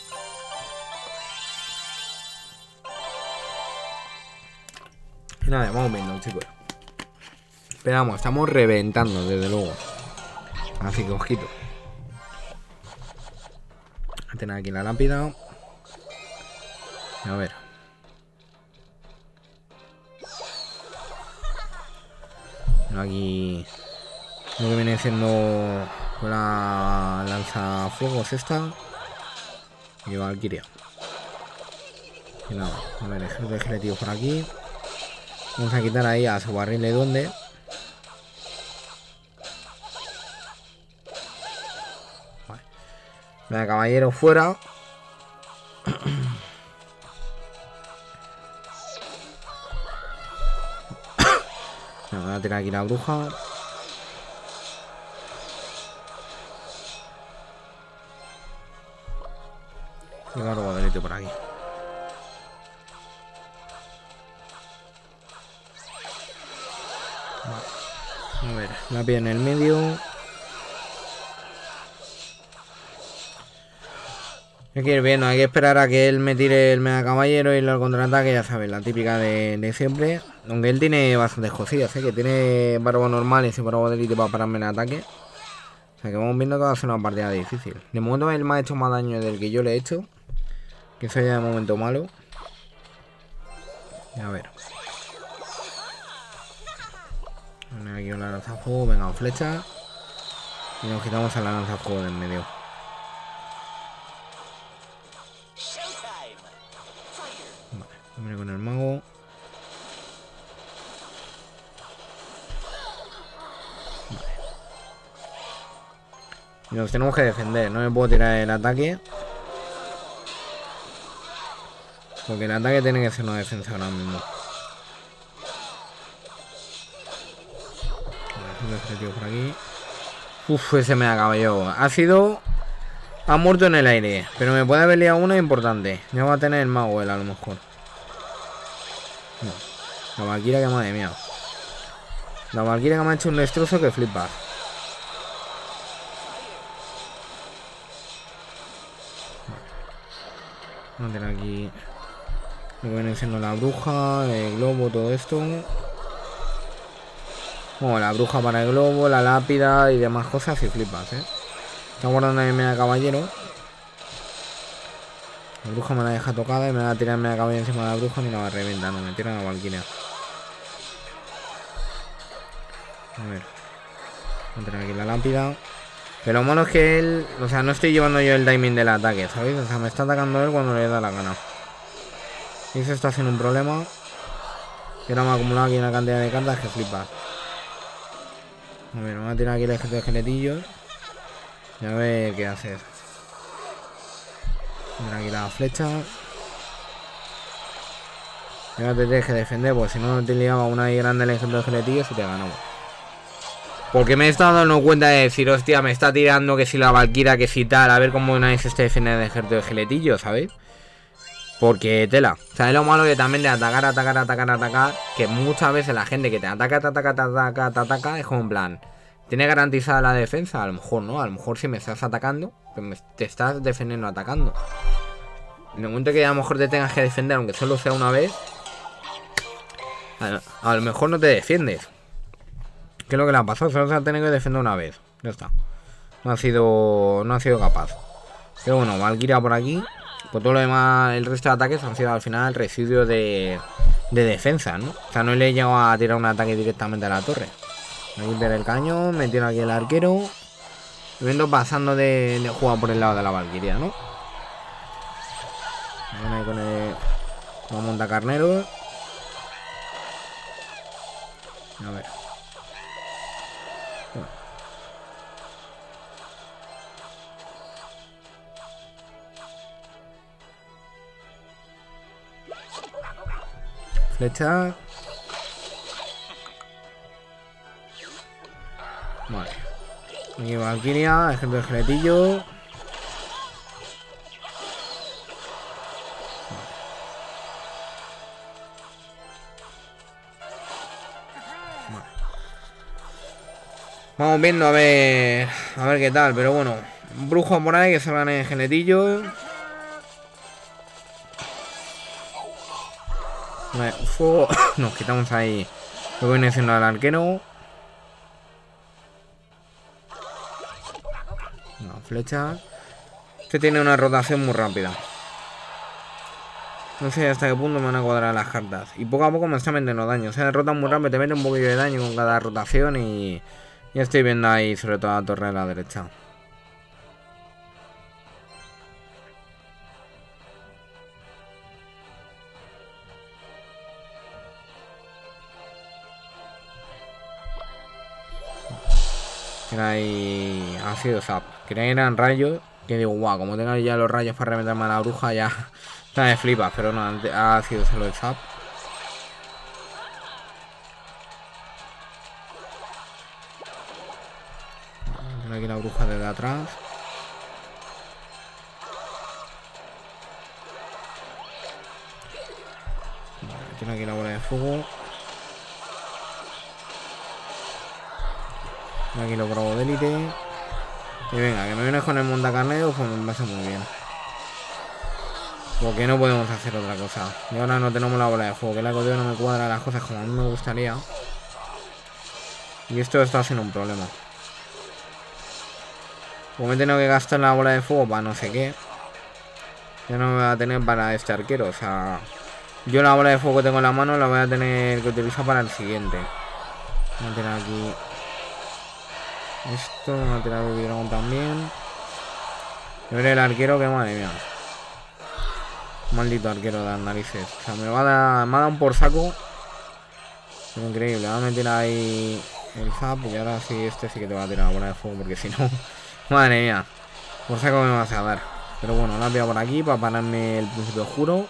Y nada, vamos viendo, chicos. Esperamos, estamos reventando, desde luego. Así que ojito. Voy a tener aquí la lápida. A ver. Aquí lo que viene siendo con la lanzafuegos esta. Y Valkyria. Y nada, a ver, ejército de geletíos por aquí. Vamos a quitar ahí a su barril de duende. Vale. Venga, caballero fuera. Voy a tirar aquí la bruja. Y luego delito por aquí. Vale. A ver, la pie en el medio. Hay que ir viendo, hay que esperar a que él me tire el mega caballero y el contraataque, ya sabes, la típica de siempre. Aunque él tiene bastantes cosillas, que tiene barbo normales y barbo de élite para pararme el ataque. O sea que vamos viendo que va a ser una partida difícil. De momento él me ha hecho más daño del que yo le he hecho. Que eso ya de momento malo. A ver. Aquí una lanzafuego, venga, flecha. Y nos quitamos a la lanzafuego del medio. Vale, hombre con el mago. Vale. Y nos tenemos que defender, no me puedo tirar el ataque. Porque el ataque tiene que ser una defensa ahora mismo. Por aquí. Uf, ese me acaba yo. Ha sido... Ha muerto en el aire. Pero me puede haber liado una importante. Ya va a tener el mago él a lo mejor. No. La Valkyria que madre mía. La Valkyria que me ha hecho un destrozo que flipa. Vamos a tener aquí... Me viene siendo la bruja, el globo, todo esto. Bueno, la bruja para el globo, la lápida y demás cosas y flipas, Está guardando ahí media caballero. La bruja me la deja tocada y me va a tirar media caballero encima de la bruja y la va a reventar. No, me tira la Valkyria. A ver. Voy a tener aquí la lápida. Pero lo malo es que él... O sea, no estoy llevando yo el timing del ataque, ¿sabéis? O sea, me está atacando él cuando le da la gana. Y eso está siendo un problema. Que ahora me ha acumulado aquí una cantidad de cartas que flipas. A ver, vamos a tirar aquí el ejército de geletillos. Y a ver qué hacer. Mira aquí la flecha. Y ahora te tienes que defender, porque si no te liaba una ahí grande el ejército de geletillos y te ganamos. Porque me he estado dando cuenta de decir, hostia, me está tirando que si la Valkyria, que si tal. A ver cómo nadie se esté defendiendo del ejército de geletillos, ¿sabéis? Porque tela. O sea, es lo malo que también de atacar. Que muchas veces la gente que te ataca, es como en plan... ¿Tiene garantizada la defensa? A lo mejor no, a lo mejor si me estás atacando, pues te estás defendiendo atacando. En el momento que a lo mejor te tengas que defender, aunque solo sea una vez, a lo mejor no te defiendes. ¿Qué es lo que le ha pasado? Solo se ha tenido que defender una vez. Ya está. No ha sido capaz. Pero bueno, Valkyria por aquí. Por todo lo demás, el resto de ataques han sido al final residuos de defensa, ¿no? O sea, no le he llegado a tirar un ataque directamente a la torre. Voy a limpiar el cañón, me tiro aquí el arquero. Y vengo pasando de jugar por el lado de la Valkyria, ¿no? Bueno, ahí con el montacarneros. A ver. Bueno. Flecha. Vale. Aquí Valkyria, ejemplo de esqueletillo. Vale. Vamos viendo a ver qué tal, pero bueno. Brujos por ahí que salgan en esqueletillo. Vale, fuego. Nos quitamos ahí lo que viene siendo el arquero. Una flecha. Este tiene una rotación muy rápida. No sé hasta qué punto me van a cuadrar las cartas. Y poco a poco me está metiendo daño. O sea, rotan muy rápido, te mete un poquillo de daño con cada rotación. Y ya estoy viendo ahí sobre todo la torre de la derecha. Ahí ha sido zap. Creía que eran rayos. Que digo, guau, como tenga ya los rayos para reventarme a la bruja, ya me flipas. Pero no, ha sido solo el zap. Tengo aquí la bruja desde atrás. Tiene aquí la bola de fuego. Aquí lo probo de élite. Y venga, que me vienes con el montacarnero, pues me pasa muy bien. Porque no podemos hacer otra cosa. Y ahora no tenemos la bola de fuego, que la codeo no me cuadra las cosas como a mí me gustaría. Y esto está siendo un problema. Como me he tenido que gastar la bola de fuego para no sé qué, ya no me voy a tener para este arquero. O sea, yo la bola de fuego que tengo en la mano la voy a tener que utilizar para el siguiente. Voy a tener aquí esto, me va a tirar el dragón también. Y ver el arquero, que madre mía. Maldito arquero de las narices. O sea, me ha dado un por saco. Es increíble. Voy a meter ahí el zap. Y ahora sí, este sí que te va a tirar la bola de fuego. Porque si no, madre mía, por saco me vas a dar. Pero bueno, la he pillado por aquí para pararme el principio oscuro.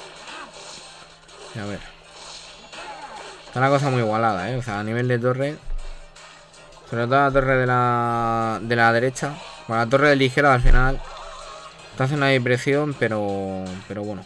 Y a ver. Está la cosa muy igualada, o sea, a nivel de torre. Sobre todo la torre de la derecha. Bueno, la torre de ligera al final está haciendo una impresión, pero bueno.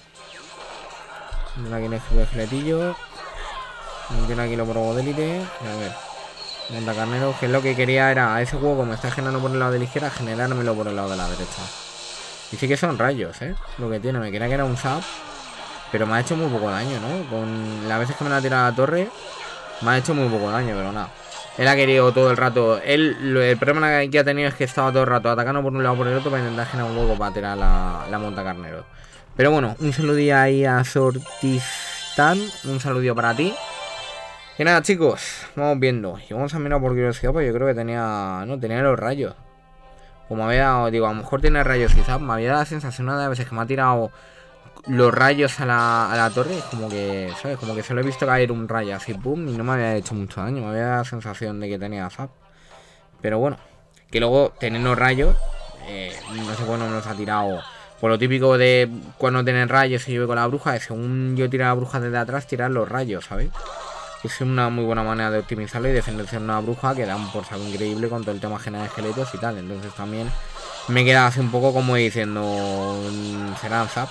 Tiene aquí el esqueletillo. Tiene aquí los probos de élite. A ver. Montacarnero, que es lo que quería era a ese juego, como está generando por el lado de ligera, generármelo por el lado de la derecha. Y sí que son rayos, lo que tiene. Me creía que era un zap, pero me ha hecho muy poco daño, ¿no? Con las veces que me la ha tirado a la torre, me ha hecho muy poco daño, pero nada. Él ha querido todo el rato. El problema que ha tenido es que estaba todo el rato atacando por un lado o por el otro para intentar generar un hueco para tirar la montacarnero. Pero bueno, un saludillo ahí a Sortistán. Un saludillo para ti. Y nada, chicos, vamos viendo. Y vamos a mirar por curiosidad, pues yo creo que tenía los rayos. Como había dado, digo, a lo mejor tiene rayos quizás. Me había dado la sensación de veces que me ha tirado los rayos a la torre, como que, ¿sabes? Como que solo he visto caer un rayo así, pum, y no me había hecho mucho daño. Me había dado la sensación de que tenía zap. Pero bueno, que luego teniendo rayos, no sé cuándo nos ha tirado. Por lo típico de cuando tienen rayos y yo voy con la bruja, según yo tiro a la bruja desde atrás, tirar los rayos, ¿sabes? Es una muy buena manera de optimizarlo y defenderse en una bruja que da un por saco increíble con todo el tema general de esqueletos y tal. Entonces también me queda así un poco como diciendo, será un zap.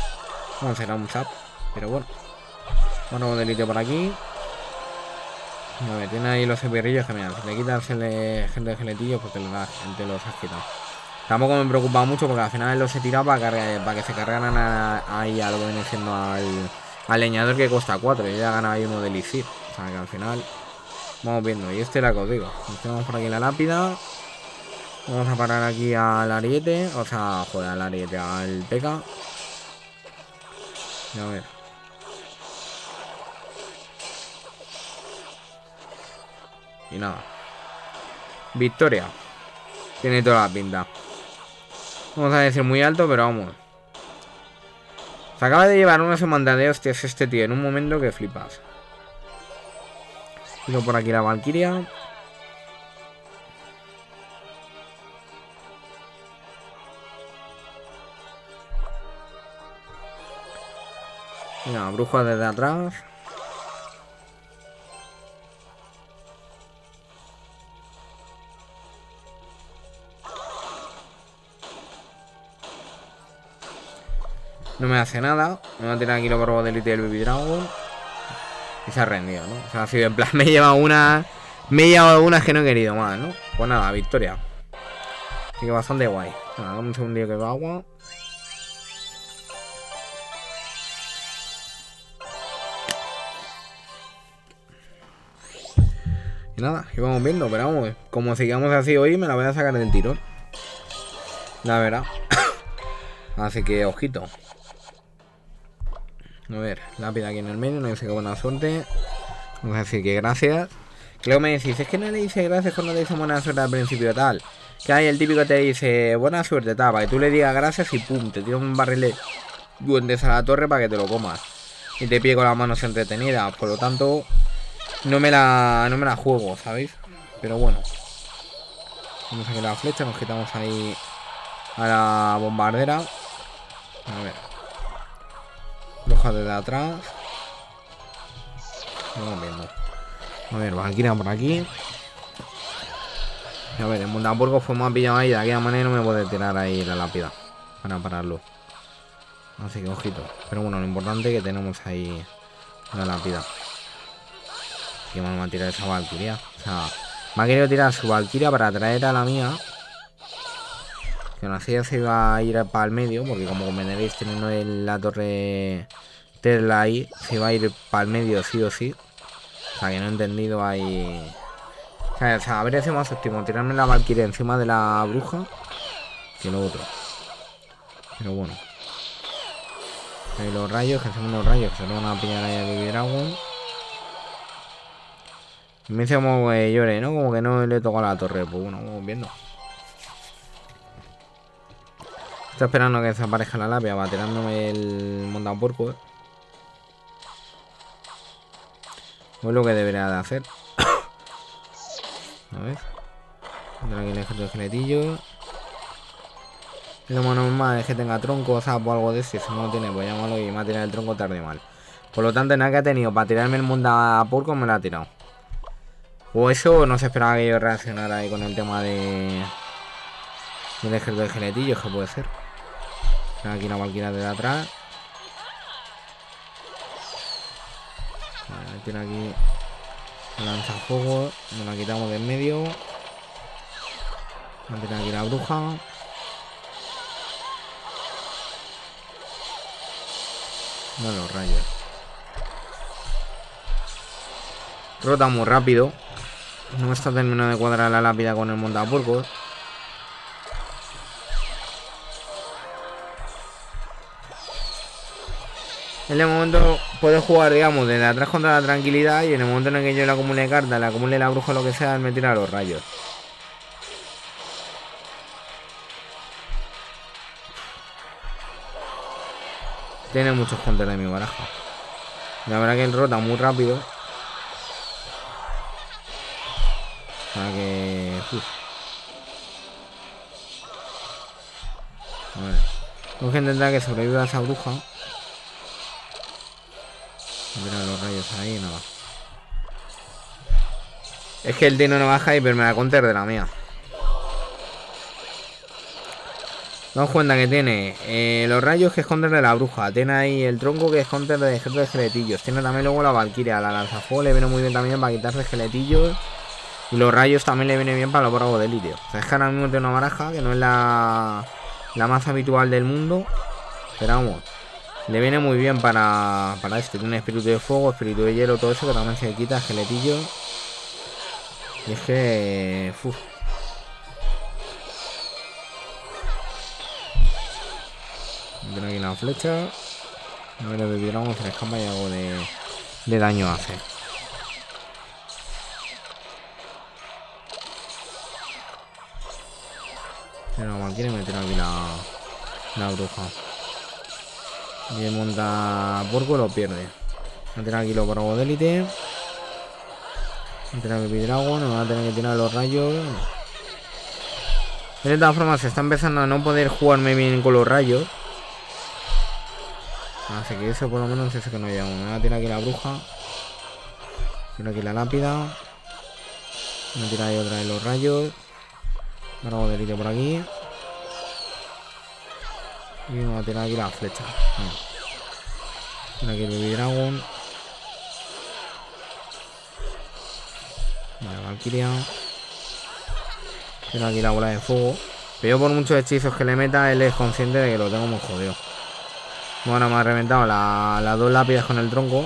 No será un zap, pero bueno. Bueno, delito por aquí. A ver, tiene ahí los cepirrillos, genial. Si le quitas el gente de geletillos, pues te los has quitado. Tampoco me preocupa mucho porque al final los he tirado para que se cargaran ahí a lo que viene siendo al leñador, que cuesta 4. Y ya gana ahí uno de elixir. O sea que al final vamos viendo. Y este es la que os digo. Tenemos por aquí la lápida. Vamos a parar aquí al ariete. O sea, joder, al ariete, al P.K. Y a ver. Y nada. Victoria. Tiene toda la pinta. Vamos a decir muy alto, pero vamos. Se acaba de llevar una semana de hostias este tío en un momento que flipas. Tiro por aquí la Valkyria. Mira, bruja desde atrás. No me hace nada. Me va a tirar aquí los barbos de Elite del Baby Dragon. Y se ha rendido, ¿no? O sea, ha sido en plan, me he llevado unas que no he querido más, ¿no? Pues nada, victoria. Así que bastante guay. Nada, dame un segundillo que bebo agua. Y nada, y vamos viendo, pero vamos, como sigamos así hoy, me la voy a sacar del tirón. La verdad. Así que, ojito. A ver, lápida aquí en el medio, no dice que buena suerte. Vamos a decir que gracias. Luego me decís, es que no le dice gracias cuando le dice buena suerte al principio tal. Que hay el típico te dice buena suerte tal, para que tú le digas gracias y pum, te tira un barril de duendes a la torre para que te lo comas. Y te pide con las manos entretenidas. Por lo tanto, no me la juego, ¿sabéis? Pero bueno. Vamos aquí la flecha, nos quitamos ahí a la bombardera. A ver. Bruja desde atrás. Vamos viendo. A ver, Valkyria por aquí. A ver, el Mundaburgo fue más pillado ahí. De aquella manera no me puede tirar ahí la lápida para pararlo. Así que ojito. Pero bueno, lo importante es que tenemos ahí la lápida. Y vamos a tirar esa Valkyria. O sea, me ha querido tirar su Valkyria para traer a la mía. Que aún así ya se iba a ir para el medio. Porque como veréis teniendo la torre Tesla ahí, se iba a ir para el medio sí o sí. O sea que no he entendido ahí. O sea, habría sido más óptimo tirarme la Valkyria encima de la bruja que lo otro. Pero bueno. Ahí los rayos, que son unos rayos que se lo van a pillar ahí a Baby Dragon. Me dice como que llore, ¿no? Como que no le toca a la torre. Pues bueno, vamos viendo. Estoy esperando a que desaparezca la lápida para tirándome el montapuerco, ¿eh? Pues lo que debería de hacer. A ver. Aquí el ejército de esqueletillos. Lo más normal es que tenga tronco, sapo o algo de eso. Si no lo tiene, pues llámalo y me ha tirado el tronco tarde mal. Por lo tanto, nada que ha tenido para tirarme el montapuerco me lo ha tirado. O eso, no se esperaba que yo reaccionara ahí con el tema del ejército de esqueletillos, que puede ser. Aquí una Valkyria de atrás. Vale, tiene aquí el lanzafuego. Nos la quitamos de en medio. Tiene aquí la bruja. No, los rayos. Rota muy rápido. No me está terminando de cuadrar la lápida con el montapuerco. En el momento puede jugar, digamos, desde atrás contra la tranquilidad. Y en el momento en el que yo le acumule cartas, le acumule la bruja o lo que sea, él me tira los rayos. Tiene muchos counters de mi baraja. La verdad que él rota muy rápido. Para que... A ver. Tengo que intentar que sobreviva a esa bruja. Mira los rayos ahí, nada. Es que él tiene una baja y pero me la counter de la mía. Damos cuenta que tiene los rayos, que es counter de la bruja. Tiene ahí el tronco, que es counter de ejército de esqueletillos. Tiene también luego la valquiria. La lanzafuego le viene muy bien también para quitarse esqueletillos. Y los rayos también le viene bien para los bravos de litio. O sea, es que ahora mismo tiene una baraja que no es la más habitual del mundo. Pero vamos, le viene muy bien para esto. Tiene espíritu de fuego, espíritu de hielo, todo eso que también se quita, esqueletillos. Y es que... Uf. Tiene aquí la flecha. A ver, el dragón se le escapa y algo de daño hace. Pero no, quiere meter aquí la bruja. Y el monta porco lo pierde. Va a tener aquí los bravos de élite. Va a tener el Bidragon. No va a tener que tirar los rayos. De todas formas se está empezando a no poder jugarme bien con los rayos. Así que eso por lo menos es que no llegamos. Me va a tirar aquí la bruja. Tiro aquí la lápida. Me tira ahí otra vez los rayos. Bravo de élite por aquí. Y me va a tirar aquí la flecha. Tira aquí el Baby Dragon. Vale, Valkyria. Tira aquí la bola de fuego. Pero yo por muchos hechizos que le meta, él es consciente de que lo tengo muy jodido. Bueno, me ha reventado las dos lápidas con el tronco.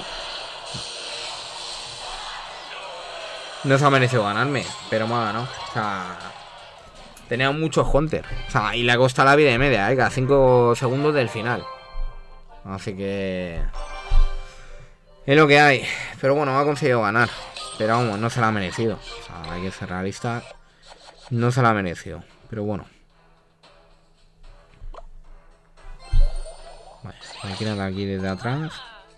No se ha merecido ganarme, pero me ha ganado. O sea, tenía muchos Hunter. O sea, y le ha costado la vida de media, cada 5 segundos del final. Así que... es lo que hay. Pero bueno, ha conseguido ganar. Pero vamos, no se la ha merecido. O sea, hay que ser realista. No se la ha merecido. Pero bueno. Vale, hay que ir aquí desde atrás.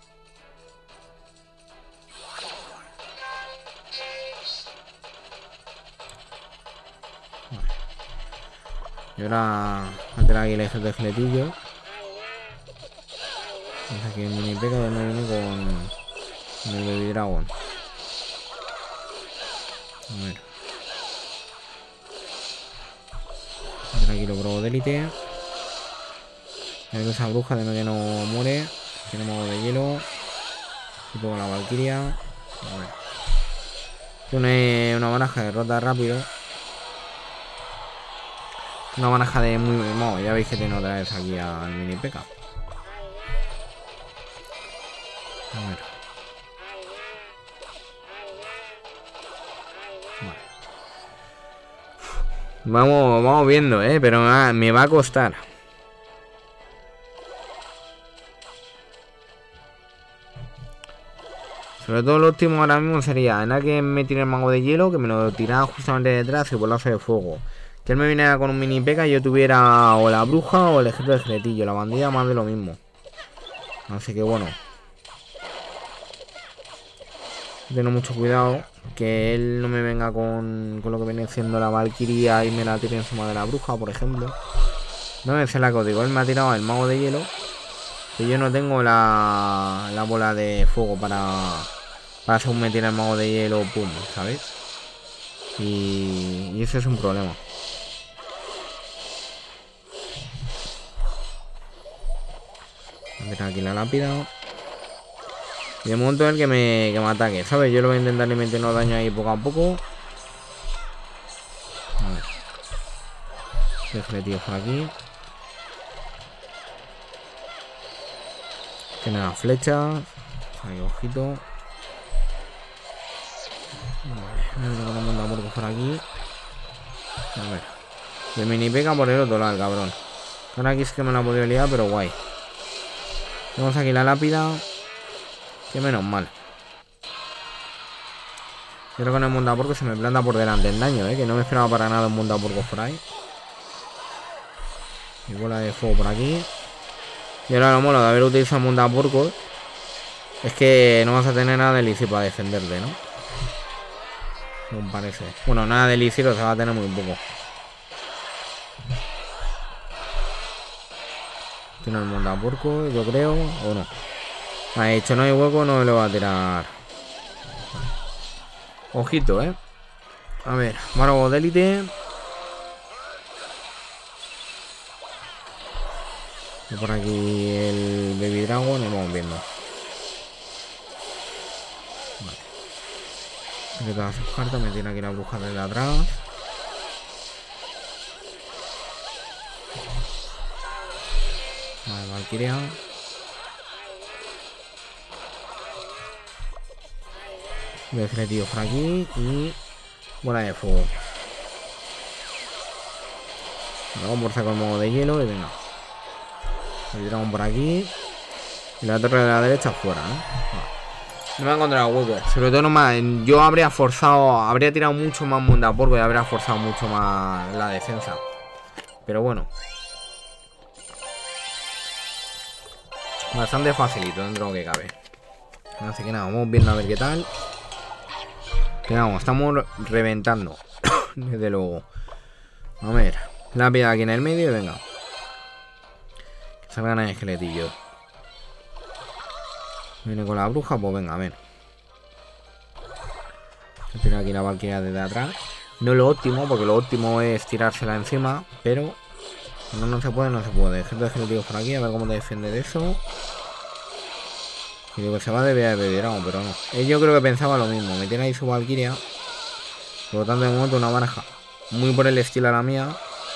Vale. Y ahora a tener aquí el ejército de esqueletillos. Vamos aquí el mini peca y me viene con el Baby Dragon. A ver. A tener aquí los bravos de élite. Hay esa bruja de que no muere. Tiene mago de hielo. Y pongo la valquiria. A ver. Tiene una baraja de rota rápido. Una baraja de muy... No, ya veis que tiene otra vez aquí al mini peca. A ver. Vale. Vamos viendo, pero me va a costar. Sobre todo lo último ahora mismo sería en que me tire el mago de hielo, que me lo tirara justamente detrás y bolazo de fuego. Que él me viniera con un mini peca y yo tuviera o la bruja o el ejército de esqueletillo. La bandida más de lo mismo. Así que bueno. Tengo mucho cuidado. Que él no me venga con lo que viene siendo la valquiria y me la tire encima de la bruja, por ejemplo. No me sé la código. Él me ha tirado el mago de hielo. Que yo no tengo la bola de fuego para según me tira el mago de hielo, pum, ¿sabes? Y ese es un problema. Voy a tirar aquí la lápida. Y de momento es el que me ataque, ¿sabes? Yo lo voy a intentar meternos daño ahí poco a poco. A ver. Déjale tío por aquí. Tiene las flechas. Ahí, ojito. Vale, no tengo una monta por aquí. A ver. Y el mini pega por el otro lado, el cabrón. Ahora aquí es que me la he podido liar, pero guay. Tenemos aquí la lápida. Que menos mal. Yo creo que no es montaporco, se me planta por delante el daño, que no me esperaba para nada un montaporco por ahí. Y bola de fuego por aquí. Y ahora lo mola de haber utilizado montaporco es que no vas a tener nada de elixir para defenderte, ¿no? Según parece. Bueno, nada de elixir, o se va a tener muy poco. Tiene el montaporco, yo creo, o no. Ha hecho, no hay hueco, no me lo va a tirar. Ojito, A ver, Mago de élite. Y por aquí el Baby Dragon y vamos viendo. Vale. De todas sus cartas me tiene aquí la bruja desde atrás. Vale, Valkyria. Voy a hacer tío por aquí y bola de fuego. Vamos por sacar el modo de hielo y venga. El dragón por aquí. Y la torre de la derecha fuera, ¿no? No me ha encontrado hueco. Sobre todo no más. Yo habría forzado. Habría tirado mucho más Mundapurgo y habría forzado mucho más la defensa. Pero bueno. Bastante facilito dentro de lo que cabe. Así que nada, vamos viendo a ver qué tal. Que vamos, estamos reventando. Desde luego. A ver. Lápida aquí en el medio y venga. Que salgan ahí esqueletillos. Viene con la bruja, pues venga, a ver. Tiene aquí la Valkyria desde atrás. No lo óptimo, porque lo óptimo es tirársela encima. Pero no se puede, no se puede. Ejército de esqueletillos por aquí, a ver cómo te defiende de eso. Y digo que se va a desviar de Dragon, pero no. Yo creo que pensaba lo mismo. Me tiene ahí su Valkyria. Por lo tanto, de momento una baraja muy por el estilo a la mía.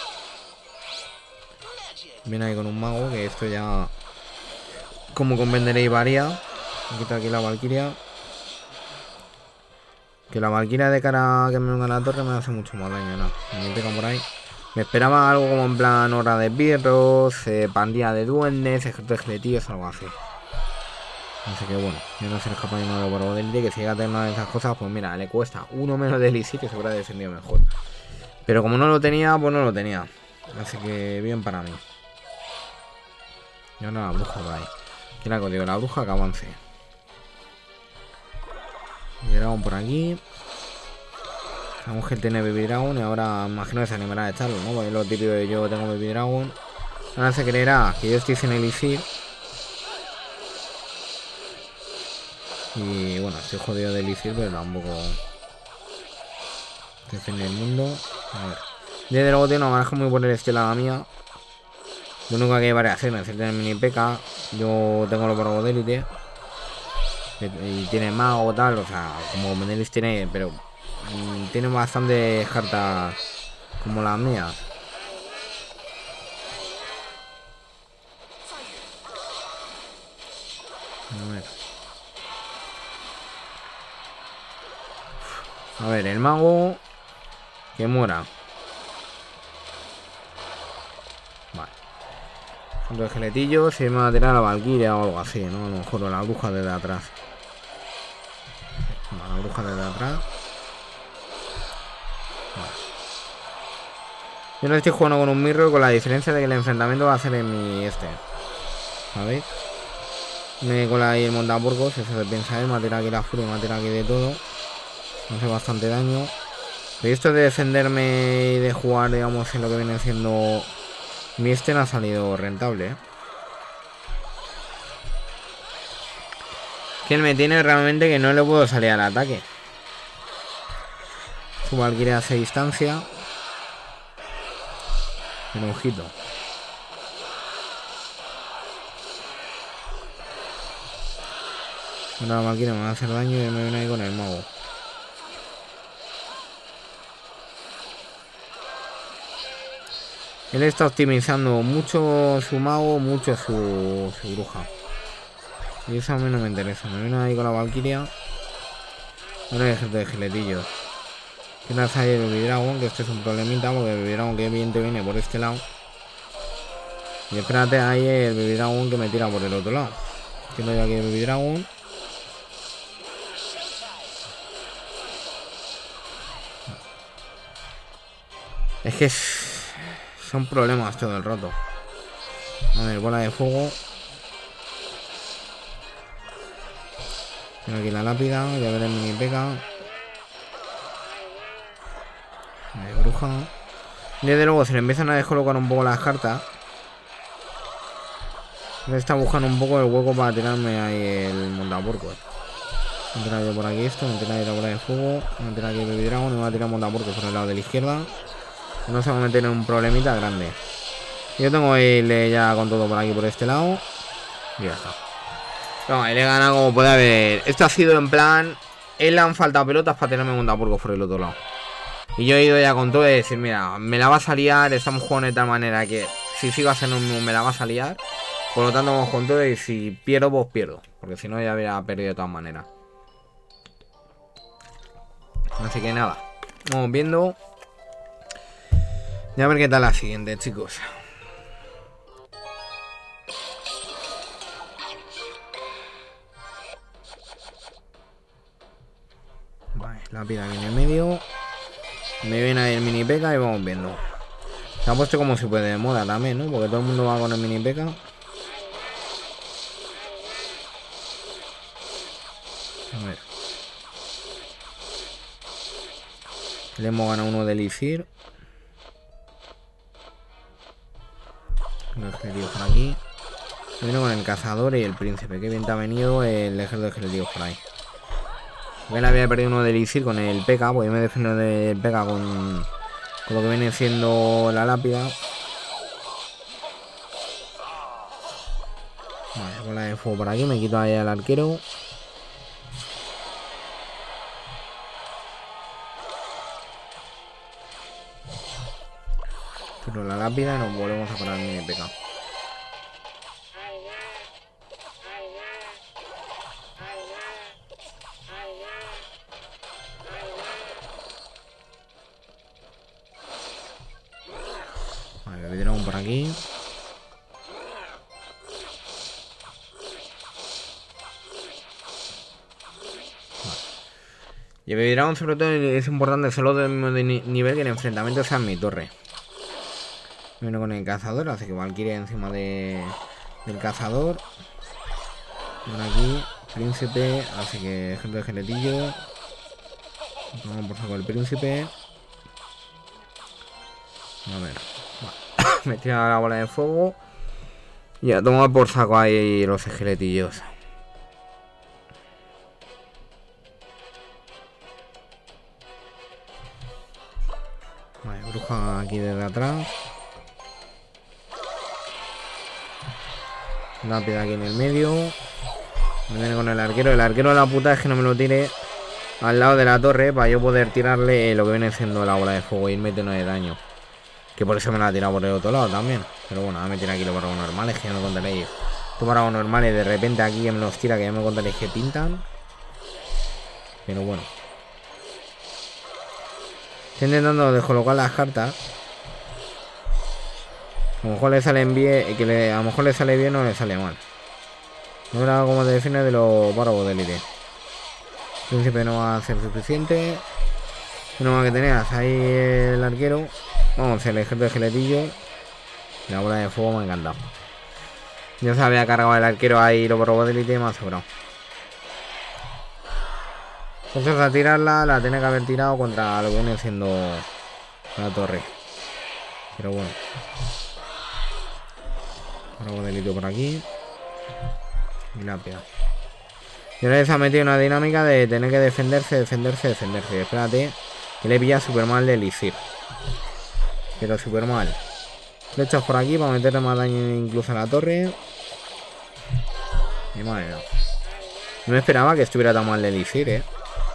Viene ahí con un mago, que esto ya, como comprenderéis, varía. Quito aquí la Valkyria. Que la Valkyria de cara a que me venga la torre me hace mucho más daño, ¿no? Me pega por ahí. Me esperaba algo como en plan hora de birros, pandilla de duendes, ejército de esqueletillos, algo así. Así que bueno, yo no se le escapa ni nada por el que si llega a tener una de esas cosas, pues mira, le cuesta uno menos de elixir que se hubiera defendido mejor. Pero como no lo tenía, pues no lo tenía. Así que bien para mí. Y ahora la bruja por ahí. ¿Qué la digo? La bruja que avance. Baby Dragon por aquí. La mujer tiene Baby Dragon y ahora imagino que se animará a echarlo, ¿no? Porque es lo típico de yo tengo Baby Dragon. Ahora se creerá que yo estoy sin elixir. Y bueno, estoy jodido de elixir, pero tampoco defiende el mundo. A ver. Desde luego tiene una baraja muy por el estilo a la mía. Lo único que hay variaciones es tener mini P.K. Yo tengo los barbos de élite. Y tiene mago o tal, o sea, como Menelis tiene, pero tiene bastantes cartas como las mías. A ver, el mago que muera. Vale. Los esqueletillos y me va a tirar a la Valkyria o algo así, ¿no? A lo mejor la bruja desde atrás. La bruja desde atrás. Vale. Yo no estoy jugando con un mirror, con la diferencia de que el enfrentamiento va a ser en mi ¿sabéis? Me cola ahí el Mundapurgo, si eso se piensa él, me ha tirado aquí la furia, me ha tirado aquí de todo. Me hace bastante daño. Pero esto de defenderme y de jugar, digamos, en lo que viene siendo mi no ha salido rentable, ¿eh? Que él me tiene realmente que no le puedo salir al ataque. Su Valkyria hace distancia. Pero ojito. Ahora la Valkyria me va a hacer daño y me viene ahí con el mago. Él está optimizando mucho su mago, mucho su bruja. Y eso a mí no me interesa. Me viene ahí con la Valkyria. Ahora hay ejército de esqueletillos. Tienes ahí el Baby Dragon, que este es un problemita, porque el Baby Dragon que bien te viene por este lado. Y espérate ahí el Baby Dragon que me tira por el otro lado. Tengo yo aquí el Baby Dragon. Es que son problemas todo el rato. A ver, bola de fuego. Tengo aquí la lápida, voy a ver el mini P.K. Bruja. Desde luego se le empiezan a descolocar un poco las cartas. Le está buscando un poco el hueco para tirarme ahí el Mundapurgo. Me he tirado yo por aquí esto, me he tirado ahí la bola de fuego, me he tirado aquí el Baby Dragon y me voy a tirar Mundapurgo por el lado de la izquierda. No se va a meter en un problemita grande. Yo tengo el ya con todo por aquí, por este lado. Y ya está. No, él le gana como puede haber. Esto ha sido en plan. Él le han faltado pelotas para tenerme un Tapurgo por el otro lado. Y yo he ido ya con todo de decir, mira, me la vas a liar. Estamos jugando de tal manera que si sigo haciendo un me la vas a liar. Por lo tanto vamos con todo y si pierdo, pues pierdo. Porque si no ya habría perdido de todas maneras. Así que nada. Vamos viendo. Y a ver qué tal la siguiente, chicos. Vale, la pila aquí en el medio. Me viene ahí el mini P.E.K.K.A. y vamos viendo. Se ha puesto como si puede de moda también, ¿no? Porque todo el mundo va con el mini P.E.K.K.A. A ver. Le hemos ganado uno de Elixir. El ejército por aquí. Viene con el cazador y el príncipe. Qué bien te ha venido el ejército de ejército por ahí. Él había perdido uno de Elixir con el P.E.K.K.A. Pues yo me defiendo del P.E.K.K.A. con lo que viene siendo la lápida. Vale, bola de fuego por aquí. Me quito ahí al arquero. Pero la lápida y nos volvemos a parar el P.E.K.K.A. Vale, le tiramos por aquí. Y el Baby Dragon sobre todo es importante solo del mismo nivel que el enfrentamiento sea en mi torre. Viene con el cazador, así que Valkyria encima del cazador. Por aquí, príncipe, así que ejemplo de geletillo. Vamos por saco el príncipe. A ver. Me tira la bola de fuego. Y a tomar por saco ahí los esqueletillos. Vale, bruja aquí desde atrás. Lápida aquí en el medio. Me viene con el arquero. El arquero de la puta es que no me lo tire al lado de la torre para yo poder tirarle lo que viene siendo la bola de fuego y irme lleno de daño. Que por eso me la ha tirado por el otro lado también. Pero bueno, ahora me tira aquí los barragos normales, que ya me contaréis. Estos barragos normales de repente aquí me los tira, que ya me contaréis que pintan. Pero bueno. Estoy intentando descolocar las cartas. A lo mejor le salen bien, a lo mejor le sale bien o le sale mal. No era como te define de los barragos de élite. El príncipe no va a ser suficiente. No va a que tener ahí el arquero. Vamos, el ejército de geletillo. La bola de fuego me ha encantado. Ya se había cargado el arquero ahí los barragos de élite y me ha sobrado. Entonces a tirarla la tenía que haber tirado contra lo que viene siendo la torre. Pero bueno. Barragos de élite por aquí. Y lápida. Y ahora se ha metido una dinámica de tener que defenderse. Espérate, que le pilla súper mal de Elixir. Pero súper mal. Flechas por aquí para meterle más daño incluso a la torre. Y madre mía. No me esperaba que estuviera tan mal de Elixir,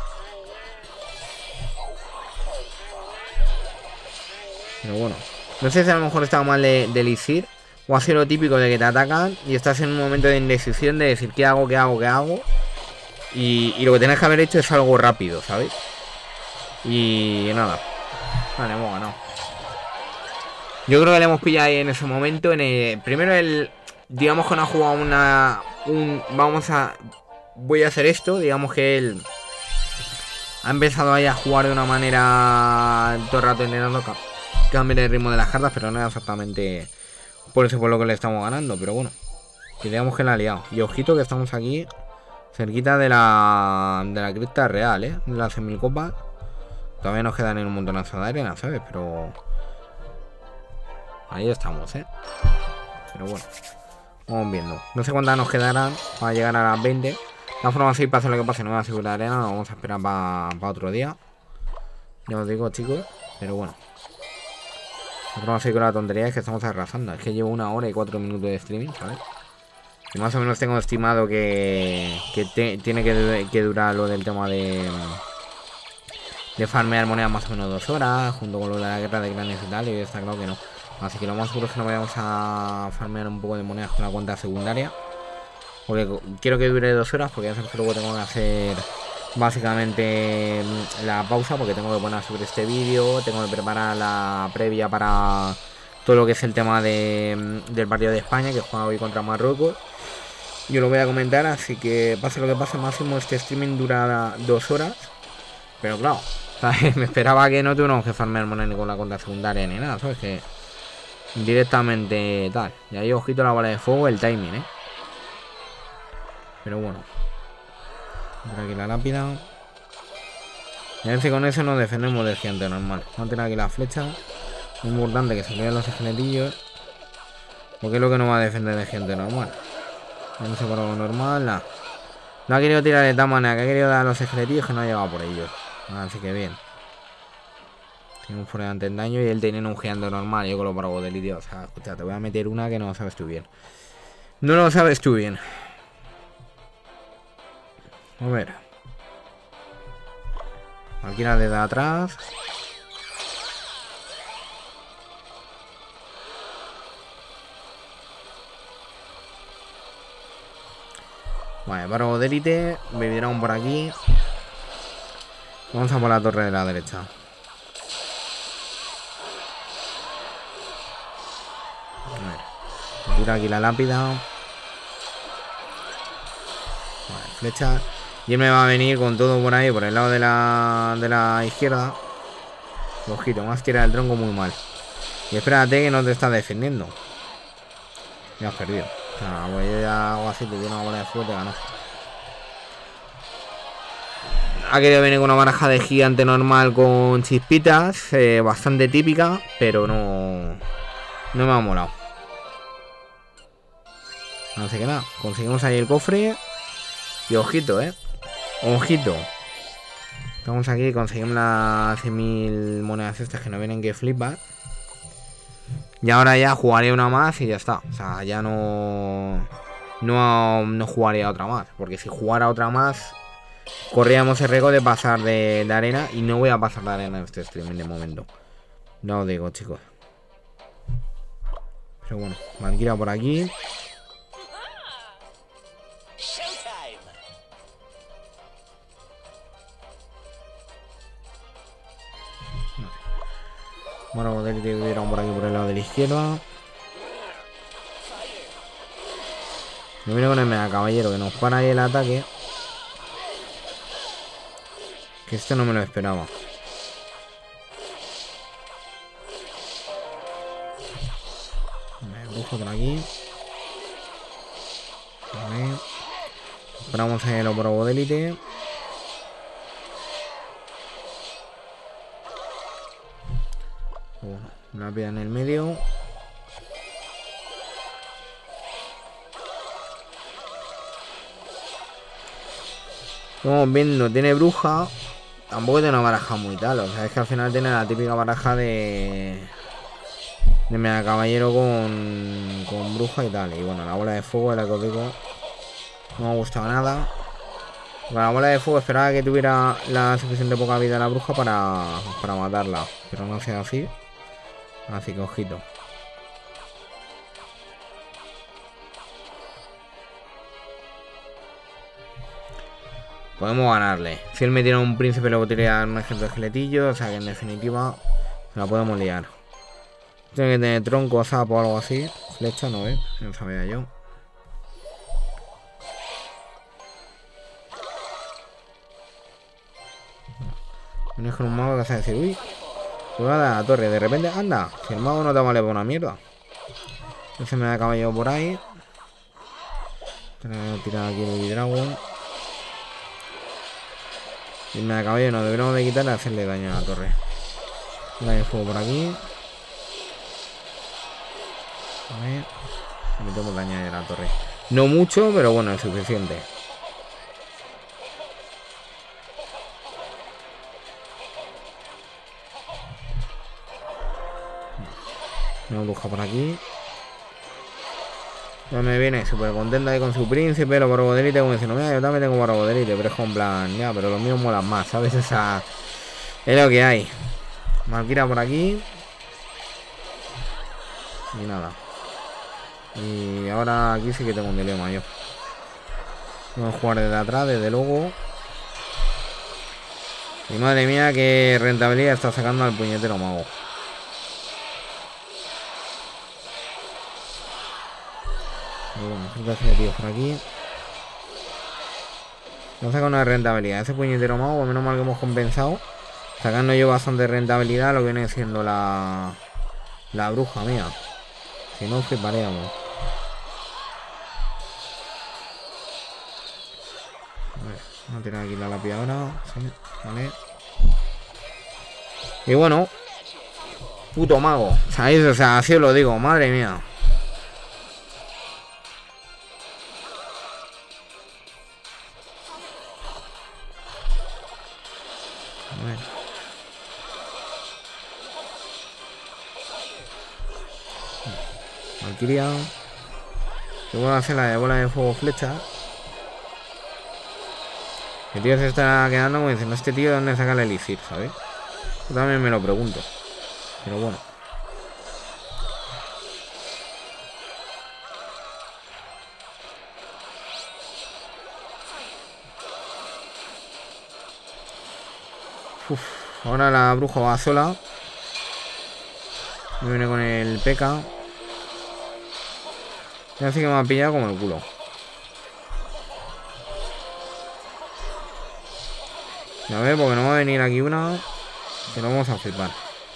Pero bueno. No sé si a lo mejor estaba mal de Elixir. O ha sido lo típico de que te atacan y estás en un momento de indecisión de decir qué hago. Y lo que tenés que haber hecho es algo rápido, ¿sabes? Y nada. Vale, hemos ganado. Yo creo que le hemos pillado ahí en ese momento. Primero digamos que no ha jugado voy a hacer esto. Digamos que él ha empezado ahí a jugar de una manera todo el rato intentando cambiar el ritmo de las cartas, pero no era exactamente por eso por lo que le estamos ganando. Pero bueno, que digamos que la ha liado. Y ojito que estamos aquí cerquita de la cripta real, de las 100.000 copas. Todavía nos quedan en un montonazo de arena, ¿sabes? Pero ahí estamos, Pero bueno, vamos viendo. No sé cuántas nos quedarán para llegar a las 20. De todas formas, si pasa lo que pase, no va a asegurar arena. Nos vamos a esperar para otro día. Ya os digo, chicos. Pero bueno, Nosotros vamos a ir con la tontería es que estamos arrasando. Es que llevo 1 hora y 4 minutos de streaming, ¿sabes? Y más o menos tengo estimado que tiene que durar lo del tema de farmear monedas más o menos 2 horas, junto con lo de la guerra de clanes y tal, y está claro que no. Así que lo más seguro es que no vayamos a farmear un poco de monedas con la cuenta secundaria. Porque quiero que dure 2 horas, porque ya sabes que luego tengo que hacer básicamente la pausa, porque tengo que poner a subir este vídeo, tengo que preparar la previa para todo lo que es el tema del partido de España, que juega hoy contra Marruecos. Yo lo voy a comentar, así que pase lo que pase, máximo este streaming dura 2 horas. Pero claro, ¿sabes? Me esperaba que no tuviéramos que farmear monedas ni con la cuenta secundaria ni nada, ¿sabes? Que directamente tal. Y ahí ojito la bola de fuego, el timing, Pero bueno. Por aquí la lápida. Y a ver si con eso nos defendemos del gigante normal. Vamos a tener aquí la flecha. Muy importante que se vean los esqueletillos. Porque es lo que nos va a defender del gigante normal. No sé por algo normal, nada. No ha querido tirar de tal manera que ha querido dar a los esqueletillos que no ha llegado por ellos. Así que bien. Tiene un foreante en daño y él teniendo un gigante normal. Yo con lo bravo del idiota. O sea, escucha, te voy a meter una que no lo sabes tú bien. No lo sabes tú bien. A ver. Aquí la de atrás. Vale, paro de élite. Baby Dragon por aquí. Vamos a por la torre de la derecha. A ver. Tira aquí la lápida. Vale, flecha. Y él me va a venir con todo por ahí, por el lado de la izquierda. Ojito, más tira el tronco muy mal. Y espérate que no te está defendiendo. Ya has perdido. O sea, pues yo ya hago así, te doy una bola de fuego, te ganó. Ha querido venir con una baraja de gigante normal con chispitas, bastante típica, pero no me ha molado. Así que nada, conseguimos ahí el cofre. Y ojito, ojito. Estamos aquí, conseguimos las 100.000 monedas estas que no vienen que flipa. Y ahora ya jugaré una más y ya está. O sea, ya no jugaría otra más. Porque si jugara otra más, corríamos el riesgo de pasar de arena. Y no voy a pasar de arena en este streaming de momento. No os digo, chicos. Pero bueno, Valkyria por aquí. Bueno, poder que hubiera por aquí por el lado de la izquierda. Me viene con el mega caballero que nos para ahí el ataque. Que esto no me lo esperaba. Me brujo por aquí. A ver. Esperamos a el bravo de élite. Bueno, una piedra en el medio. Vamos viendo, tiene bruja. Tampoco tiene una baraja muy tal. O sea, es que al final tiene la típica baraja de mega caballero con bruja y tal. Y bueno, la bola de fuego, la que os digo, no me ha gustado nada. Con la bola de fuego esperaba que tuviera la suficiente poca vida la bruja para matarla. Pero no sea así. Así que ojito. Podemos ganarle. Si él me tira un príncipe, luego tira un ejemplo de esqueletillo. O sea que en definitiva la podemos liar. Tiene que tener tronco, sapo o algo así. Flecha no, no sabía yo. Vienes con un mago que vas a decir, uy, te voy a dar a la torre. De repente, anda, si el mago no te vale por una mierda. Entonces me da caballo por ahí. Voy a tirar aquí el Baby Dragon. Y me da caballo, no deberíamos de quitarle y hacerle daño a la torre. Hay fuego por aquí. A ver. Metemos daño a la torre. No mucho, pero bueno, es suficiente. Una bruja por aquí. Ya me viene súper contenta ahí con su príncipe, los barbodelite, como diciendo, mira, yo también tengo barbodelite, pero es con plan, ya, pero los míos molan más, ¿sabes? Esa es lo que hay. Valkyria por aquí. Y nada. Y ahora aquí sí que tengo un dilema yo. Vamos a jugar desde atrás, desde luego. Y madre mía, qué rentabilidad está sacando al puñetero mago. Y bueno, gente tíos por aquí. No saca una rentabilidad. Ese puñetero mago, menos mal que hemos compensado. Sacando yo bastante rentabilidad lo que viene siendo la bruja mía. Si no, fliparíamos. A ver, vamos a tirar aquí la lapidadora. Sí, vale. Y bueno, puto mago. ¿Sabéis? O sea, así os lo digo, madre mía. A ver. Valkyria. Que voy a hacer la de bola de fuego flecha. El tío se está quedando como diciendo, este tío de dónde saca el elixir, ¿sabes? Yo también me lo pregunto. Pero bueno. Uf, ahora la bruja va sola. Me viene con el P.K. Y así que me ha pillado como el culo. A ver, porque no va a venir aquí una que no vamos a flipar.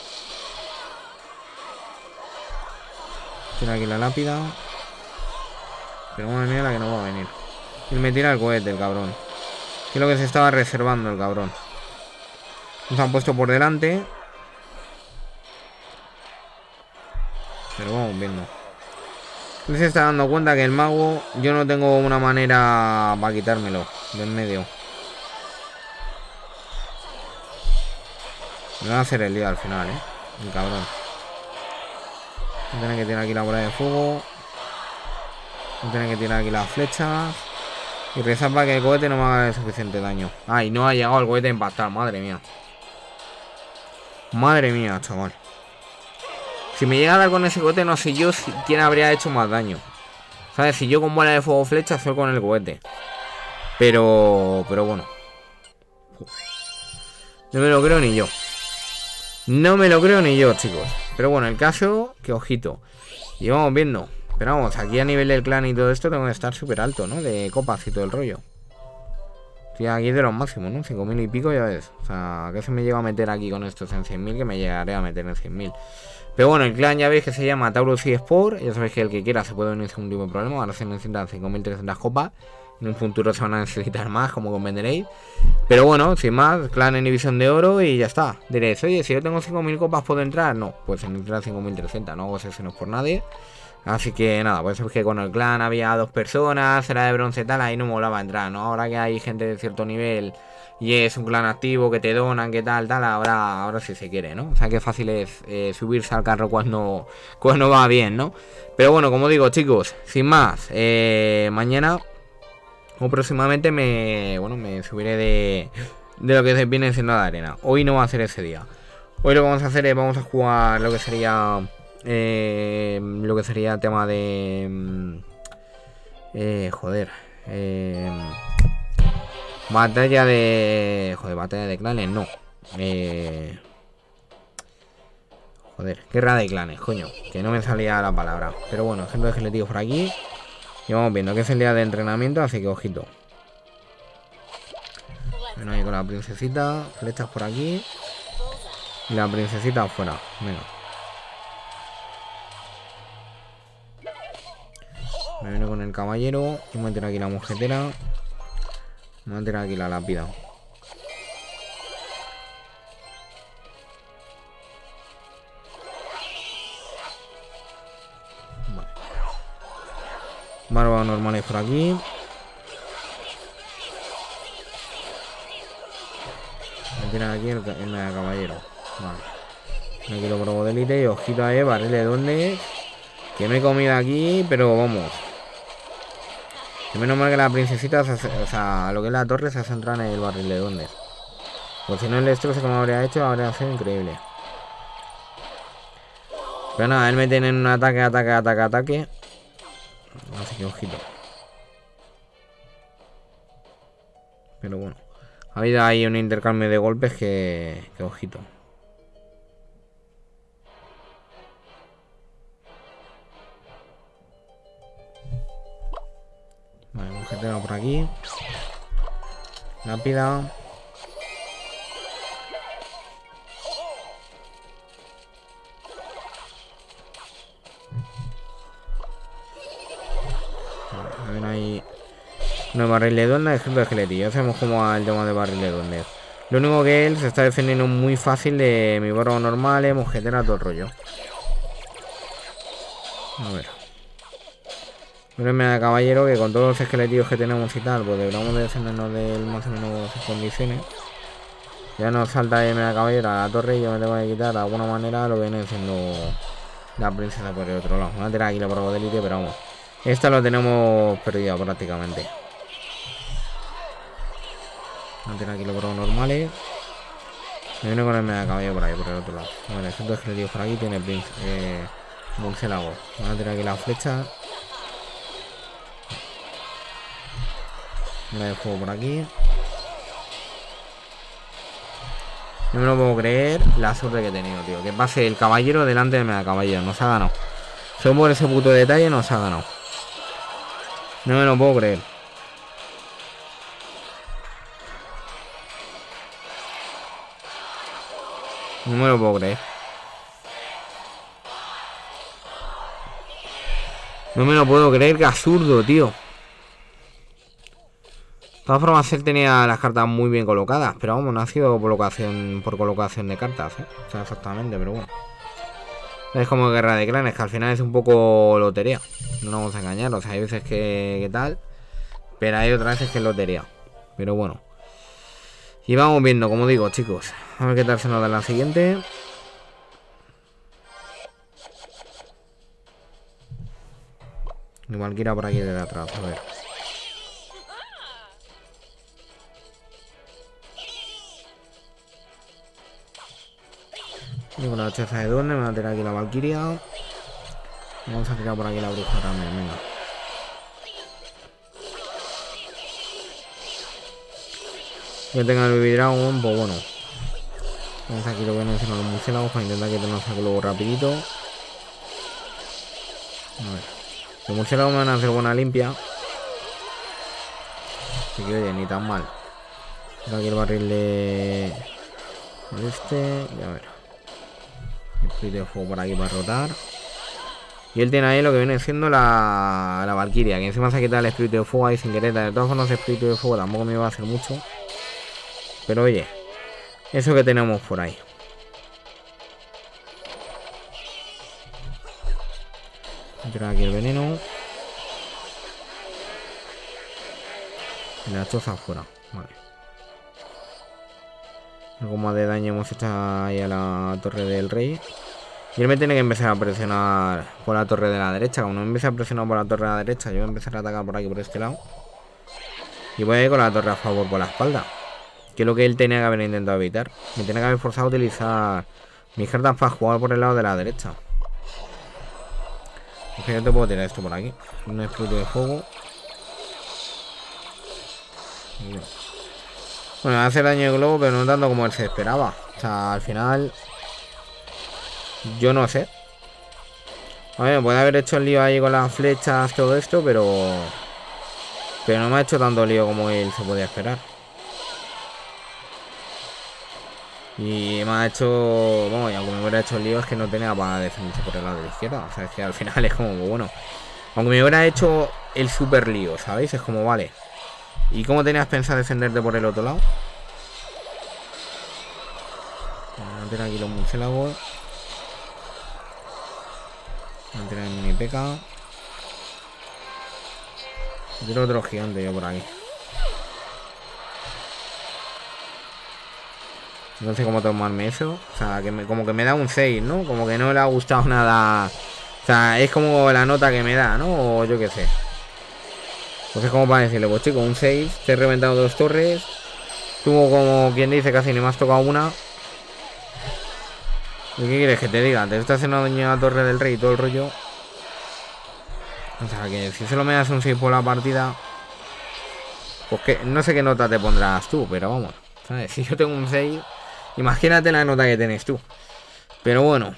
Tiene aquí la lápida. Pero madre mía la que no va a venir. Y me tira el cohete, el cabrón. Que es lo que se estaba reservando el cabrón. Nos han puesto por delante. Pero vamos viendo. Él se está dando cuenta que el mago, yo no tengo una manera para quitármelo de en medio. Me va a hacer el lío al final, el cabrón. Voy a tener que tirar aquí la bola de fuego. Voy a tener que tirar aquí las flechas. Y rezar para que el cohete no me haga suficiente daño. Ay, no ha llegado el cohete a impactar, madre mía. Madre mía, chaval. Si me llega a dar con ese cohete, no sé yo quién habría hecho más daño. ¿Sabes? Si yo con bola de fuego flecha, soy con el cohete. Pero bueno. No me lo creo ni yo. No me lo creo ni yo, chicos. Pero bueno, el caso, que ojito. Y vamos viendo. Pero vamos, aquí a nivel del clan y todo esto tengo que estar súper alto, ¿no? De copas y todo el rollo. Estoy aquí de los máximos, ¿no? 5000 y pico, ya ves. O sea, que se me llega a meter aquí con estos en 100.000, que me llegaré a meter en 100.000. Pero bueno, el clan ya veis que se llama Taurus eSport. Ya sabéis que el que quiera se puede unir sin ningún tipo de problema. Ahora se necesitan 5300 copas. En un futuro se van a necesitar más, como comprenderéis. Pero bueno, sin más, clan en división de oro y ya está. Diréis, oye, si yo tengo 5000 copas, ¿puedo entrar? No, pues se necesitan 5300, no hago sesiones por nadie. Así que nada, pues sabéis que con el clan había 2 personas, era de bronce tal, ahí no molaba entrar, ¿no? Ahora que hay gente de cierto nivel y es un clan activo que te donan, que tal, ahora sí se quiere, ¿no? O sea que fácil es subirse al carro cuando va bien, ¿no? Pero bueno, como digo, chicos, sin más, mañana o próximamente me subiré de lo que viene siendo la arena. Hoy no va a ser ese día. Hoy lo que vamos a hacer es, vamos a jugar lo que sería tema de batalla de clanes, no. Guerra de clanes, coño, que no me salía la palabra. Pero bueno, ejemplo de geletivo por aquí. Y vamos viendo que es el día de entrenamiento, así que ojito. Bueno, ahí con la princesita, flechas por aquí. Y la princesita afuera, venga. Me viene con el caballero. Y me voy a tirar aquí la mosquetera. Me voy a tirar aquí la lápida. Vale. Bárbaros normales por aquí. Me tiran aquí el caballero. Vale. Aquí lo probo de élite y ojito a barril de duendes. Que me he comido aquí, pero vamos. Que menos mal que la princesita, o sea, lo que es la torre se ha centrado en el barril de duendes. Pues si no el destrozo que me habría hecho, habría sido increíble. Pero nada, él me tiene en un ataque. Así que ojito. Pero bueno. Ha habido ahí un intercambio de golpes que ojito. Vale, mujetero por aquí. Lápida. Vale, ven ahí. No, barril de duendes, ejemplo de esqueletillo. Hacemos como al tema de barril de duendes. Lo único que él se está defendiendo muy fácil de mi barro normal, mojetera, todo el rollo. A ver. Mirenme a caballero que con todos los esqueletillos que tenemos y tal, pues deberíamos de defendernos del más o menos condiciones. Ya nos salta el caballero a la torre y yo me tengo que quitar de alguna manera lo que viene siendo la princesa por el otro lado. Voy a tirar aquí la prueba de élite, pero vamos. Esta lo tenemos perdido prácticamente. Voy a tirar aquí los pruebas normales. Me viene con el mega caballo por ahí, por el otro lado. Bueno, el centro de esqueletillos por aquí tiene murciélago. Voy a tirar aquí la flecha. Una de fuego por aquí. No me lo puedo creer la suerte que he tenido, tío. Que pase el caballero delante del mega caballero. Nos ha ganado. Solo por ese puto detalle nos ha ganado. No me lo puedo creer. No me lo puedo creer. No me lo puedo creer, que absurdo, tío. De todas formas, él tenía las cartas muy bien colocadas. Pero vamos, no ha sido por colocación de cartas, ¿eh? O sea, exactamente, pero bueno. Es como guerra de clanes, que al final es un poco lotería. No nos vamos a engañar, o sea, hay veces que tal. Pero hay otras veces que es lotería. Pero bueno. Y vamos viendo, como digo, chicos. A ver qué tal se nos da la siguiente. Y Valkyria por aquí de atrás, a ver. Y con la chaza de duende me va a tirar aquí la Valkyria. Vamos a tirar por aquí la bruja también, venga. Que tenga el Baby Dragon, pues bueno. Vamos aquí lo que vienen siendo los murciélagos para intentar que tenga un luego rapidito. A ver. Los murciélagos me van a hacer buena limpia. Así que oye, ni tan mal. Tengo aquí el barril de este. Y a ver. El espíritu de fuego por aquí para rotar. Y él tiene ahí lo que viene siendo la Valkyria, que encima se ha quitado el espíritu de fuego ahí sin querer. De todas formas, el espíritu de fuego tampoco me iba a hacer mucho. Pero oye, eso que tenemos por ahí. Voy a tirar aquí el veneno. Y la choza afuera. Vale. Algo más de daño hemos hecho ahí a la torre del rey. Y él me tiene que empezar a presionar por la torre de la derecha. Cuando me empiece a presionar por la torre de la derecha, yo voy a empezar a atacar por aquí, por este lado. Y voy a ir con la torre a favor por la espalda. Que es lo que él tenía que haber intentado evitar. Me tenía que haber forzado a utilizar mis cartas para jugar por el lado de la derecha. Es que yo te puedo tirar esto por aquí. Un espíritu de fuego. Bueno, hace daño de globo, pero no tanto como él se esperaba. O sea, al final... Yo no sé. A ver, puede haber hecho el lío ahí con las flechas, todo esto, pero... Pero no me ha hecho tanto lío como él se podía esperar. Y me ha hecho... Bueno, y aunque me hubiera hecho el lío es que no tenía para defenderse por el lado de la izquierda. O sea, es que al final es como, bueno... Aunque me hubiera hecho el super lío, ¿sabéis? Es como, vale. ¿Y cómo tenías pensado defenderte por el otro lado? Voy a meter aquí los murciélagos. Voy a tirar el mini peca. Tiro otro gigante yo por aquí. No sé cómo tomarme eso. O sea, como que me da un 6, ¿no? Como que no le ha gustado nada. O sea, es como la nota que me da, ¿no? O yo qué sé. Pues es como para decirle, pues chico, un 6. Te he reventado 2 torres. Tú, como quien dice, casi ni me has tocado una. ¿Y qué quieres que te diga? Te estás haciendo daño a la torre del rey y todo el rollo. O sea, que si solo me das un 6 por la partida, pues que no sé qué nota te pondrás tú, pero vamos, ¿sabes? Si yo tengo un 6, imagínate la nota que tenés tú. Pero bueno.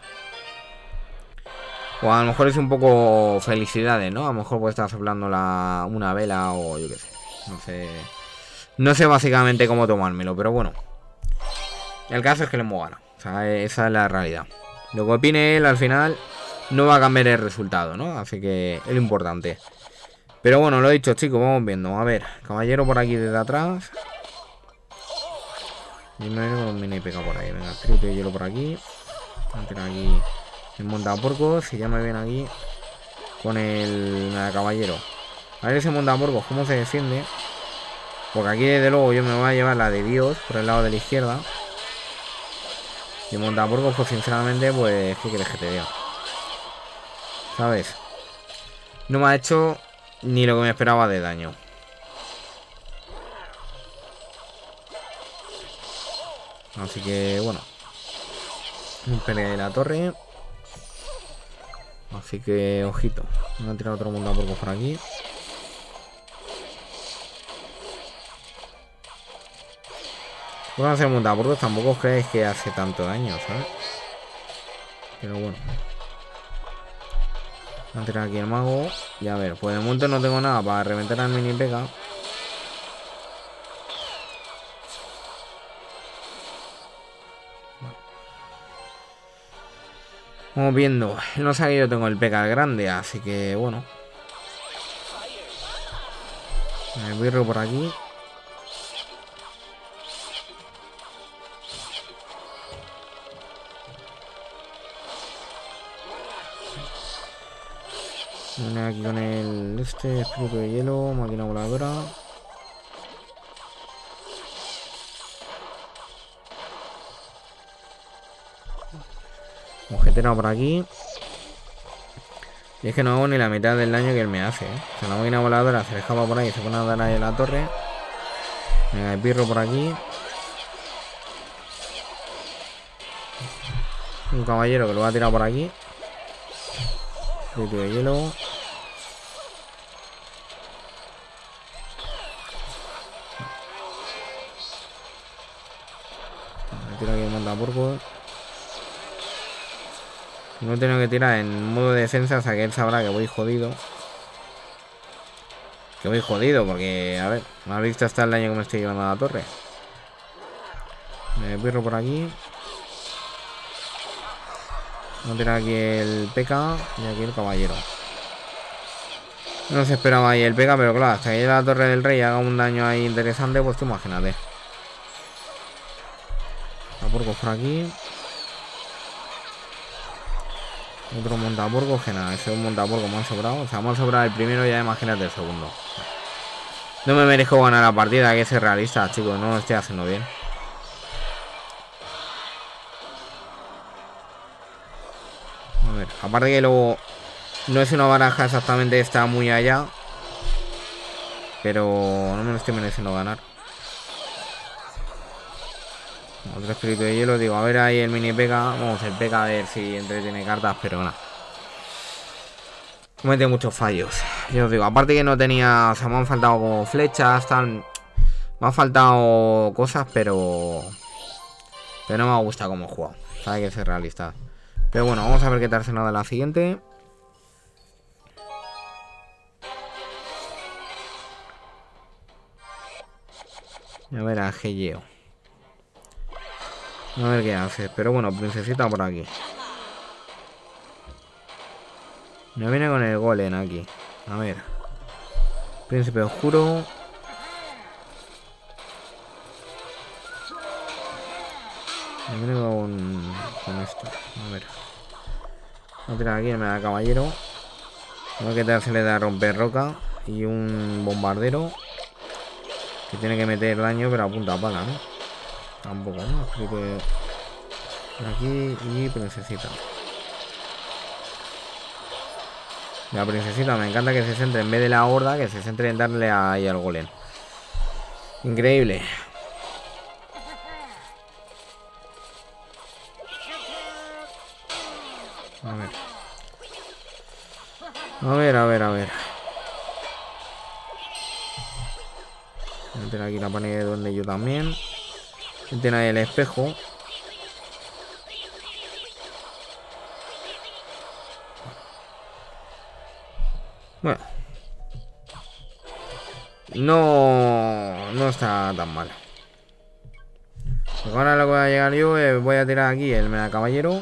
O a lo mejor es un poco felicidades, ¿no? A lo mejor pues estás soplando una vela o yo qué sé. No sé. No sé básicamente cómo tomármelo, pero bueno. El caso es que le hemos ganado. O sea, esa es la realidad. Lo que opine él al final no va a cambiar el resultado, ¿no? Así que es lo importante. Pero bueno, lo he dicho, chicos, vamos viendo. A ver, caballero por aquí desde atrás. Y me viene con un mini PK por ahí. Venga, espíritu de hielo por aquí. Voy a tirar aquí el montaporcos. Y ya me viene aquí con el caballero. A ver ese montaporcos cómo se defiende. Porque aquí desde luego yo me voy a llevar la de Dios por el lado de la izquierda. Y montaporcos, pues sinceramente, pues ¿qué quieres que te diga? ¿Sabes? No me ha hecho ni lo que me esperaba de daño. Así que, bueno. Un pelea de la torre. Así que, ojito. Voy a tirar otro montaporcos por aquí. Bueno, hacer montaporcos tampoco os creéis que hace tanto daño, ¿sabes? Pero bueno. Voy a tirar aquí el mago. Y a ver, pues de momento no tengo nada para reventar al mini pega. Vamos viendo. No sé que yo tengo el pega grande, así que bueno. El birro por aquí. Viene aquí con el espíritu de hielo, máquina voladora. Mojetera por aquí. Y es que no hago ni la mitad del daño que él me hace, ¿eh? O sea, la máquina voladora se le escapa por ahí y se pone a dar ahí en la torre. Venga, el pirro por aquí. Un caballero que lo va a tirar por aquí. Espíritu de hielo. Tira aquí el montaporcos. No tengo que tirar en modo de defensa, o sea que él sabrá que voy jodido. Que voy jodido porque, a ver, me ha visto hasta el daño que me estoy llevando a la torre. Me pirro por aquí. Voy a tirar aquí el P.K. y aquí el caballero. No se esperaba ahí el P.K., pero claro, hasta que llegue a la torre del rey y haga un daño ahí interesante, pues tú imagínate. Montaporcos por aquí. Otro montaporcos que nada, ese es un montaporcos me han sobrado. O sea, me han sobrado el primero y ya imagínate el segundo. No me merezco ganar la partida, hay que ser realista, chicos, no lo estoy haciendo bien. A ver, aparte que luego no es una baraja exactamente, está muy allá. Pero no me lo estoy mereciendo ganar. Otro espíritu de hielo, digo, a ver ahí el mini pega. Vamos, el pega a ver si entretiene cartas, pero nada. Comete muchos fallos. Yo os digo, aparte que no tenía, o sea, me han faltado como flechas, tal. Me han faltado cosas, pero no me ha gustado cómo he jugado. O sea, hay que ser realista. Pero bueno, vamos a ver qué tal se nos da la siguiente. A ver a Gelleo. A ver qué hace. Pero bueno, princesita por aquí. Me viene con el golem aquí. A ver. Príncipe oscuro. Me viene con esto. A ver. Voy a tirar aquí, me da caballero. A ver qué tal se le da a romper roca. Y un bombardero. Que tiene que meter daño, pero a punta pala, ¿no? Tampoco, ¿no? Creeper aquí y princesita. La princesita me encanta que se centre en vez de la horda, que se centre en darle ahí al golem. Increíble. A ver. A ver, a ver, a ver. Voy a meter aquí la panilla de donde yo también. Meten ahí el espejo. Bueno. No está tan mal. Pues ahora lo que voy a llegar yo voy a tirar aquí el mega caballero.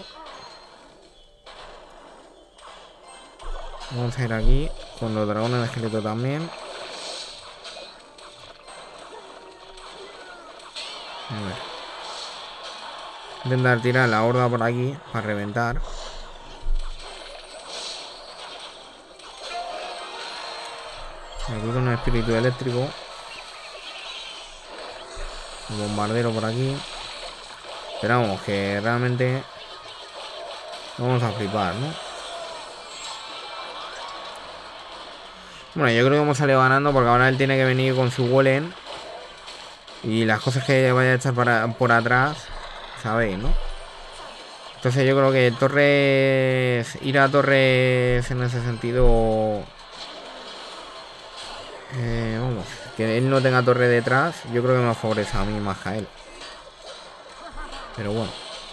Vamos a ir aquí con los dragones de esqueleto también. A ver. Intentar tirar la horda por aquí para reventar. Aquí con un espíritu eléctrico. Un bombardero por aquí. Pero vamos, que realmente vamos a flipar, ¿no? Bueno, yo creo que hemos salido ganando porque ahora él tiene que venir con su golem. Y las cosas que vaya a echar por atrás, sabéis, ¿no? Entonces yo creo que Torres... Ir a Torres en ese sentido... vamos, que él no tenga torre detrás, yo creo que me favorece a mí más que a él. Pero bueno.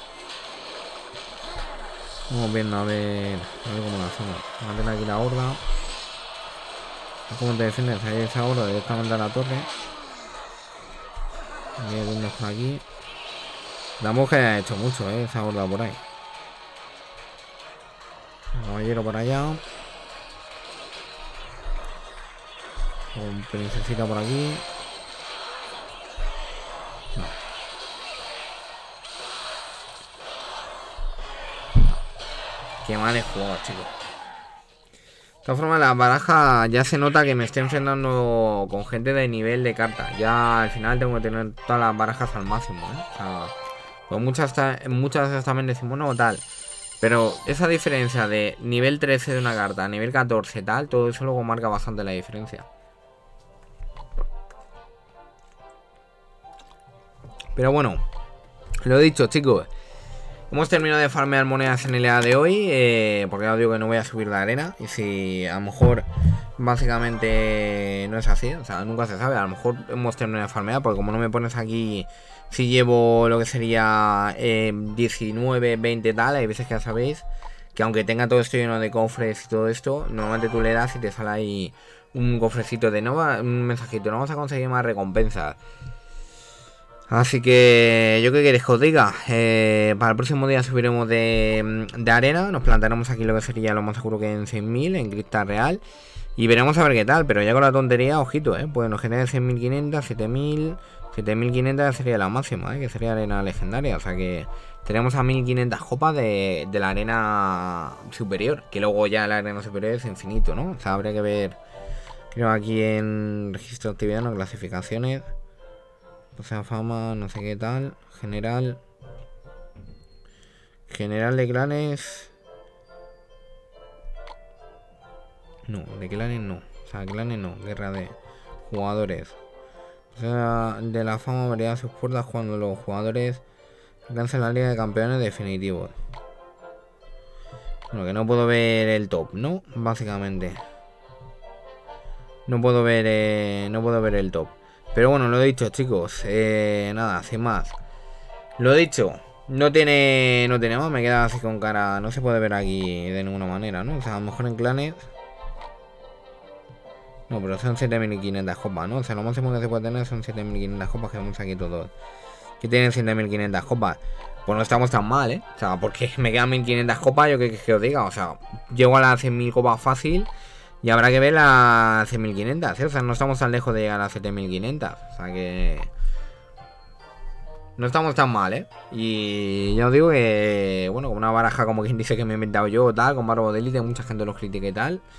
Vamos viendo a ver cómo lo hacemos. Vamos a tener aquí la horda. ¿Cómo te defiendes? Ahí esa horda directamente a la torre. Por aquí. Damos que haya hecho mucho, esa horda por ahí. El caballero por allá. Con princesita por aquí. No. Qué mal he jugado, chicos. De todas formas, la baraja ya se nota que me estoy enfrentando con gente de nivel de carta. Ya al final tengo que tener todas las barajas al máximo, O sea, pues muchas también decimos no tal. Pero esa diferencia de nivel 13 de una carta a nivel 14 tal, todo eso luego marca bastante la diferencia. Pero bueno, lo dicho, chicos. Hemos terminado de farmear monedas en el día de hoy, porque ya os digo que no voy a subir la arena. Y si a lo mejor básicamente no es así, o sea, nunca se sabe. A lo mejor hemos terminado de farmear, porque como no me pones aquí si llevo lo que sería 19, 20 tal, hay veces que ya sabéis que aunque tenga todo esto lleno de cofres y todo esto, normalmente tú le das y te sale ahí un cofrecito de un mensajito, no vamos a conseguir más recompensas. Así que yo qué queréis que os diga, para el próximo día subiremos de arena, nos plantaremos aquí lo que sería lo más seguro que en 6.000 en cripta real y veremos a ver qué tal, pero ya con la tontería, ojito, pues nos genera 6.500, 7.000, 7.500 sería la máxima, que sería arena legendaria, o sea que tenemos a 1.500 copas de la arena superior, que luego ya la arena superior es infinito, ¿no? O sea, habría que ver, creo aquí en registro de actividad, no clasificaciones. O sea, fama, no sé qué tal. General. General de clanes. No, de clanes no. O sea, clanes no. Guerra de jugadores. O sea, de la fama abrirá sus puertas cuando los jugadores alcancen la liga de campeones definitivos. Bueno, que no puedo ver el top, ¿no? Básicamente. No puedo ver el top. Pero bueno, lo he dicho, chicos. Nada, sin más. Lo he dicho. No tiene más. Me queda así con cara. No se puede ver aquí de ninguna manera, ¿no? O sea, a lo mejor en clanes. No, pero son 7.500 copas, ¿no? O sea, lo máximo que se puede tener son 7.500 copas. Que vemos aquí todos. Que tienen 7.500 copas. Pues no estamos tan mal, O sea, porque me quedan 1.500 copas. Yo que os diga. O sea, llego a las 100.000 copas fácil. Y habrá que ver las 100.500, O sea, no estamos tan lejos de llegar a las 7.500. O sea que... no estamos tan mal, Y ya os digo que... bueno, con una baraja como quien dice que me he inventado yo, tal, con barbo de élite, mucha gente los critica y tal.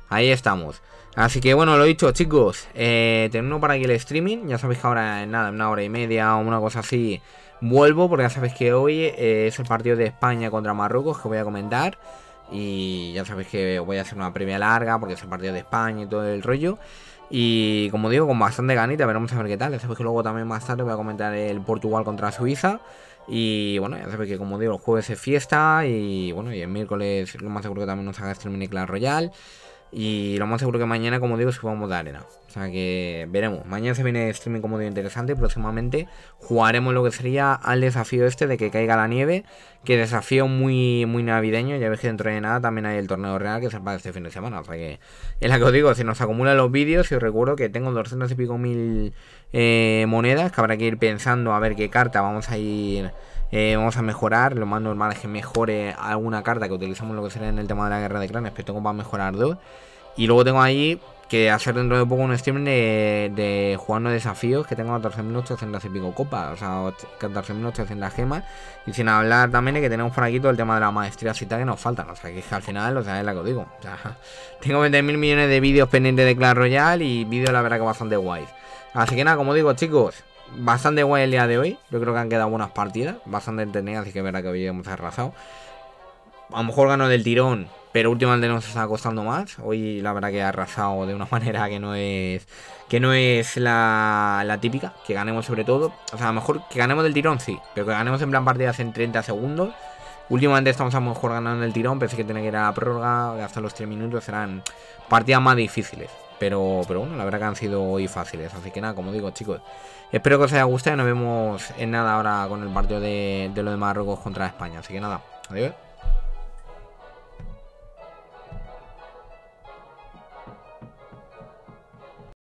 Ahí estamos. Así que bueno, lo dicho, chicos, termino para aquí el streaming. Ya sabéis que ahora en nada, en una hora y media o una cosa así vuelvo, porque ya sabéis que hoy es el partido de España contra Marruecos que voy a comentar. Y ya sabéis que voy a hacer una previa larga porque es el partido de España y todo el rollo. Y como digo, con bastante ganita, veremos a ver qué tal. Ya sabéis que luego también más tarde voy a comentar el Portugal contra Suiza. Y bueno, ya sabéis que como digo, el jueves es fiesta. Y bueno, y el miércoles lo más seguro que también nos haga streaming y Clash Royale. Y lo más seguro que mañana, como digo, subamos de arena. O sea que veremos. Mañana se viene streaming, como digo, interesante. Y próximamente jugaremos lo que sería al desafío este de que caiga la nieve. Que desafío muy, muy navideño. Ya veis que dentro de nada también hay el torneo real que se para este fin de semana. O sea que es la que os digo, si nos acumulan los vídeos, y os recuerdo que tengo 200 y pico mil monedas. Que habrá que ir pensando a ver qué carta vamos a ir... vamos a mejorar. Lo más normal es que mejore alguna carta que utilizamos lo que será en el tema de la guerra de clanes, pero tengo para mejorar dos. Y luego tengo ahí que hacer dentro de poco un stream de jugando desafíos, que tengo 14.800 y pico copas, o sea, 14.800 gemas. Y sin hablar también de que tenemos por aquí todo el tema de las maestrías y tal que nos faltan. O sea, que al final, o sea, es lo que os digo. O sea, tengo 20.000 millones de vídeos pendientes de Clash Royale y vídeos la verdad que bastante guays. Así que nada, como digo, chicos, bastante guay el día de hoy. Yo creo que han quedado buenas partidas, bastante entretenidas, así que es verdad que hoy hemos arrasado. A lo mejor gano del tirón, pero últimamente nos está costando más. Hoy la verdad que he arrasado de una manera que no es la típica, que ganemos sobre todo. O sea, a lo mejor que ganemos del tirón sí, pero que ganemos en plan partidas en 30 segundos. Últimamente estamos a lo mejor ganando el tirón, pensé que tiene que ir a la prórroga, hasta los 3 minutos serán partidas más difíciles. Pero bueno, la verdad que han sido hoy fáciles. Así que nada, como digo, chicos, espero que os haya gustado y nos vemos en nada ahora con el partido de lo de Marruecos contra España. Así que nada, adiós.